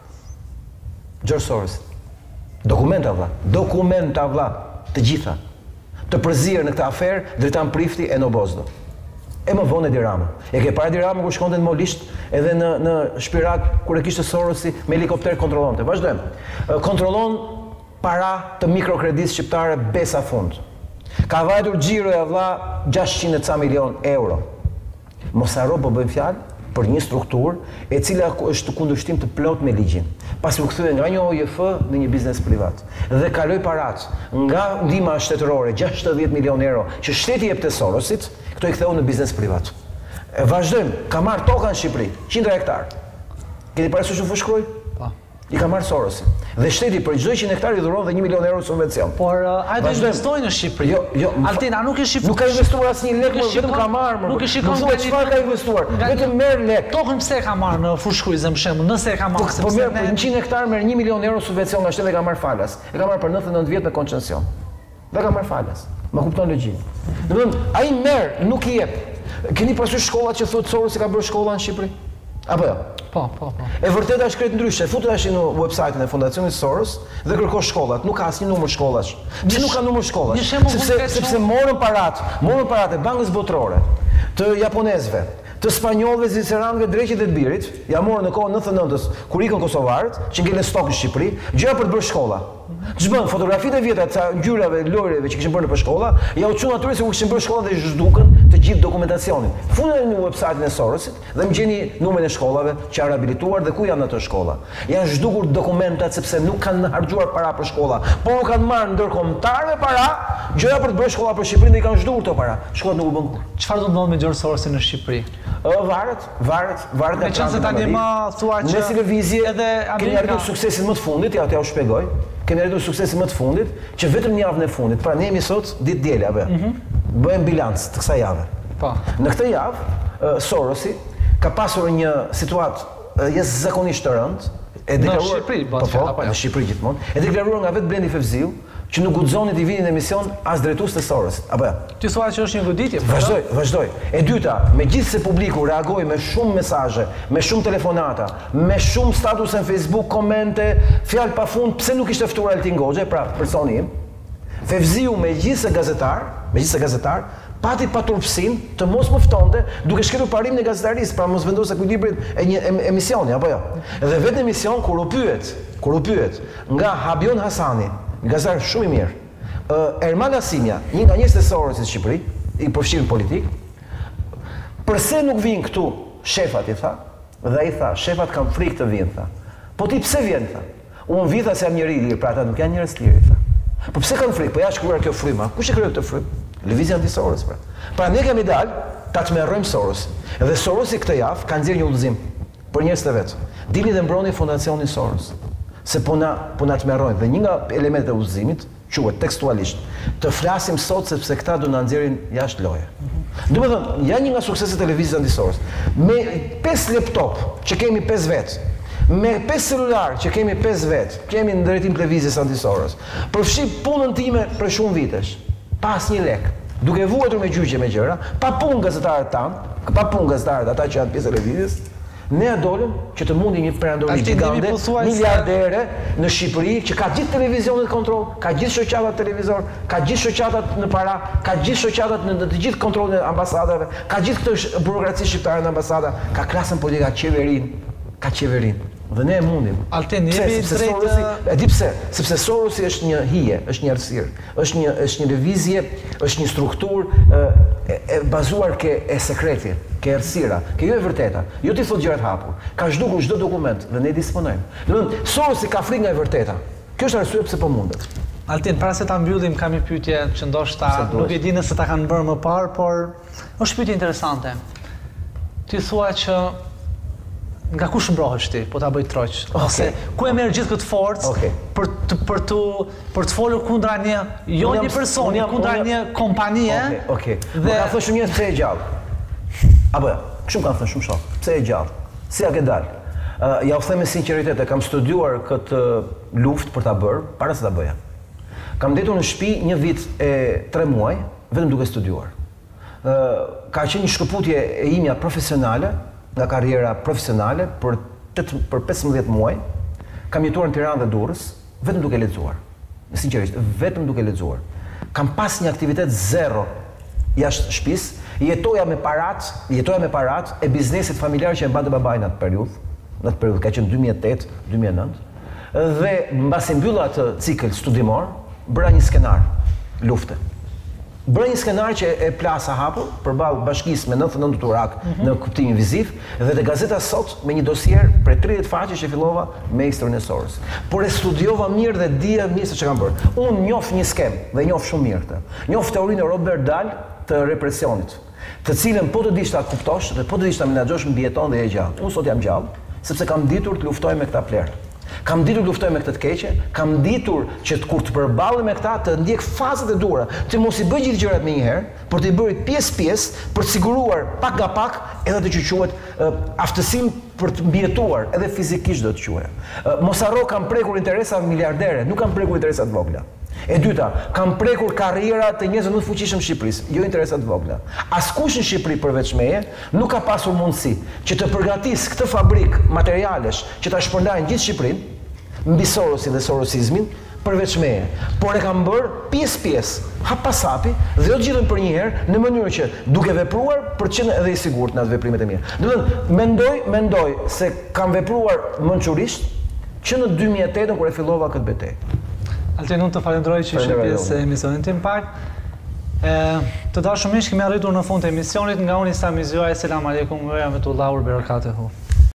George Soros. Dokumenta vlla, dokumenta vlla, të gjitha. Të përzirë në këtë aferë Dritan Prifti e Nobozdo. E më vonë Edi Rama. E ke para Edi Rama kur shkonte në Molisht edhe në në Shpirag kur e kishte Sorosi me helikopter kontrollonte. Vazhdojmë. Kontrollon para të mikrokredisë shqiptare besa fund. Ka vajtur xhiroja vlla gjashtëqind ca milion euro. Mos harro po bëjmë fjalë për një strukturë e cila është kundërshtim të plot me ligjin. Pasi u kthye nga një O J F në një biznes privat dhe kaloi parat nga ndihma shtetërore gjashtëdhjetë milion euro që shteti jep te Sorosit, këto i ktheu në biznes privat. E vazhdojmë, ka marrë toka në Shqipëri, qind hektar. Keni parasysh u fushkroi? Po. I ka marrë Sorosi. Dhe shteti për çdo qind hektar i dhuron dhe një milion euro subvencion. Por uh, ai do investojë në Shqipëri. Jo, jo. Altin, a nuk e shqip... Nuk ka investuar asnjë lek, më vetëm ka marrë. Nuk e shikon se çfarë ka investuar. Vetëm merr lek. Tokën pse ka marrë në fushkruizëm për shembull, nëse e ka marrë. Po merr për një qind hektar merr një milion euro subvencion nga shteti, e ka marrë falas. E ka marrë për nëntëdhjetë e nëntë vjet në koncesion. Dhe ka marrë falas. Ma kupton logjinë. Domethënë, ai merr, nuk i jep. Keni parasysh shkollat që thotë Sorosi ka bërë shkolla në Shqipëri? Apo jo? Po, po, po. E vërteta është krejt ndryshe. Futet tash në website-in e Fondacionit Soros dhe kërko shkollat. Nuk ka asnjë numër shkollash. Pse nuk ka numër shkollash? Sepse sepse morën parat, morën parat e Bankës Botërore, të japonezëve, të spanjollëve, zviceranëve, dreqit e të birit, ja morën në kohën nëntëdhjetë e nëntës, kur ikën kosovarët, që ngelen stok në Shqipëri, gjëra për të bërë shkolla. Ç'bën fotografitë e vjetra të ngjyrave, lojrave që kishin bërë nëpër shkolla, ja u çon atyre se u kishin bërë shkolla dhe zhdukën të gjithë dokumentacionin. Fundën në website-in e Sorosit dhe më gjeni numrin e shkollave që janë rehabilituar dhe ku janë ato shkolla. Janë zhdukur dokumentat sepse nuk kanë harxuar para për shkolla, por kanë marrë ndërkombëtarëve para, gjëra për të bërë shkolla për Shqipërinë dhe i kanë zhdukur këto para. Shkollat nuk u bën kur. Çfarë do të ndodhë me George Sorosin në Shqipëri? Ë varet, varet, varet nga çfarë tani më thua që në si lëvizje edhe kemi arritur suksesin më të fundit, ja t'ja u shpjegoj. Kemi arritur suksesin më të fundit, që vetëm një javën e fundit, pra ne jemi sot ditë diele apo. Bëjmë bilanc të kësaj jave. Po. Në këtë javë Sorosi ka pasur një situatë jashtëzakonisht të rëndë, e deklaruar në Shqipëri, po, po, në Shqipëri gjithmonë, e deklaruar nga vetë Blendi Fevziu, që nuk guxoni të vini në emision as drejtues të Sorosit. Apo ja. Ti thua që është një goditje? Vazhdoj, vazhdoj. E dyta, megjithëse publiku reagoi me shumë mesazhe, me shumë telefonata, me shumë statuse në Facebook, komente, fjalë pafund, pse nuk ishte ftuar Altin Goxha, pra personi im, Fevziu megjithëse gazetar, megjithëse gazetar, pati paturpsinë të mos më ftonte duke shkelur parimin e gazetarisë, pra mos vendosë ekuilibrin e një em emisioni, apo jo. Dhe vetë emision kur u pyet, kur u pyet nga Habion Hasani, gazetar shumë i mirë, uh, Erman Asimja, një nga njerëzit e Sorosit në Shqipëri, i përfshirë politik, përse nuk vinë këtu shefat, i tha, dhe ai tha, shefat kanë frikë të vinë, tha. Po ti pse vjen, tha? Unë vi tha se jam njëri i lirë, pra ata nuk janë njerëz të lirë, tha. Po pse kanë frikë? Po ja shkruar kjo fryma. Kush e krijoi këtë frymë? Lëvizja anti-Soros, pra. Pra ne kemi dalë ta çmerrojmë Sorosin. Dhe Sorosi këtë javë ka nxjerrë një udhëzim për njerëzit e vet. Dilni dhe mbroni Fondacionin Soros. Se po na po na çmerrojnë. Dhe një nga elementet e udhëzimit quhet tekstualisht, të flasim sot sepse këta do na nxjerrin jashtë loje. Domethënë, janë një nga sukseset e lëvizjes anti-Soros. Me pesë laptop që kemi pesë vet, Me pesë celular që kemi pesë vetë, kemi në drejtim televizjes Santi Soros, përfshi punën time për shumë vitesh, pas një lek, duke vuajtur me gjyqje me gjëra, pa punë gazetarët tanë, pa punë gazetarët ata që janë pjesë e televizjes, ne e dolëm që të mundi një perandori gjigande, miliardere në Shqipëri, që ka gjithë televizionet kontrol, ka gjithë shoqatat televizor, ka gjithë shoqatat në para, ka gjithë shoqatat në të gjithë kontrolin e ambasadave, ka gjithë këtë burokraci shqiptare në ambasada, ka klasën politike, ka qeverin, ka qeverin. Dhe ne e mundim. Altin, jepi drejt... E di pse, sepse Sorosi është një hije, është një errësirë, është një është një lëvizje, është një strukturë e, e bazuar ke e sekreti, ke errësira, ke jo e vërteta. Jo ti thot gjërat hapur. Ka zhdukur çdo dokument dhe ne disponojmë. Domethënë, Sorosi ka frikë nga e vërteta. Kjo është arsye pse po mundet. Altin, para se ta mbyllim, kam një pyetje që ndoshta nuk e di nëse ta kanë bërë më parë, por është pyetje interesante. Ti thua që nga kush mbrohesh ti, po ta bëj troq? Ose ku e merr gjithë këtë forcë për të për të për të folur kundra një jo një personi, kundra një kompanie? Okej. Dhe ka thënë shumë njerëz pse e gjallë. Apo, kështu kanë thënë shumë shok. Pse e gjallë? Si ja ke dalë? Ja u them me sinqeritet, kam studiuar këtë luftë për ta bërë para se ta bëja. Kam ndetur në shtëpi një vit e tre muaj vetëm duke studiuar. Ka qenë një shkëputje e imja profesionale, nga karriera profesionale për për pesëmbëdhjetë muaj, kam jetuar në Tiranë dhe Durrës vetëm duke lexuar. Sinqerisht, vetëm duke lexuar. Kam pas një aktivitet zero jashtë shtëpisë, jetoja me parat, jetoja me parat e biznesit familjar që e mbante babai në atë periudhë, në atë periudhë ka qenë dy mijë e tetë, dy mijë e nëntë, dhe mbasi mbylla atë cikël studimor, bëra një skenar lufte. Bëra një skenar që e plasa hapur përballë bashkisë me nëntëdhjetë e nëntë turak në kuptimin viziv dhe te Gazeta Sot me një dosier prej tridhjetë faqesh që fillova me historinë e Soros. Por e studiova mirë dhe dija mirë se ç'kam bërë. Unë njoh një skem dhe njoh shumë mirë këtë. Njoh teorinë e Robert Dahl të represionit, të cilën po të dish ta kuptosh dhe po të dish ta menaxhosh mbi jeton dhe e gjallë. Unë sot jam gjallë sepse kam ditur të luftoj me këta plerë. Kam ditur të luftoj me këtë të keqe, kam ditur që kur të përballem me këta të ndjek fazat e duhura, të mos i bëj gjithë gjërat me një herë, por të i bëj pjesë-pjesë për të siguruar pak nga pak edhe të që quhet uh, aftësim për të mbijetuar, edhe fizikisht do të quhet. Uh, mos harro kam prekur interesa miliardere, nuk kam prekur interesa të vogla. E dyta, kam prekur karriera të njerëzve më të fuqishëm Shqipërisë, jo interesa të vogla. Askush në Shqipëri përveç meje nuk ka pasur mundësi që të përgatisë këtë fabrikë materialesh që ta shpërndajnë gjithë Shqipërinë mbi Sorosin dhe sorosizmin përveç meje. Por e kam bërë pjesë-pjesë, hap pas hapi dhe jo të gjithën për një herë në mënyrë që duke vepruar për të qenë edhe i sigurt në atë veprimet e mia. Do të thënë, mendoj, mendoj se kam vepruar mençurisht që në dy mijë e tetë kur e fillova këtë betejë. Altin, unë të falenderoj që ishe pjesë e emisionit tim pak. E, të dashur miq, kemi arritur në fund të emisionit. Nga unë Isam Izjuaj, selam aleikum, wa rahmetullahi wa barakatuhu.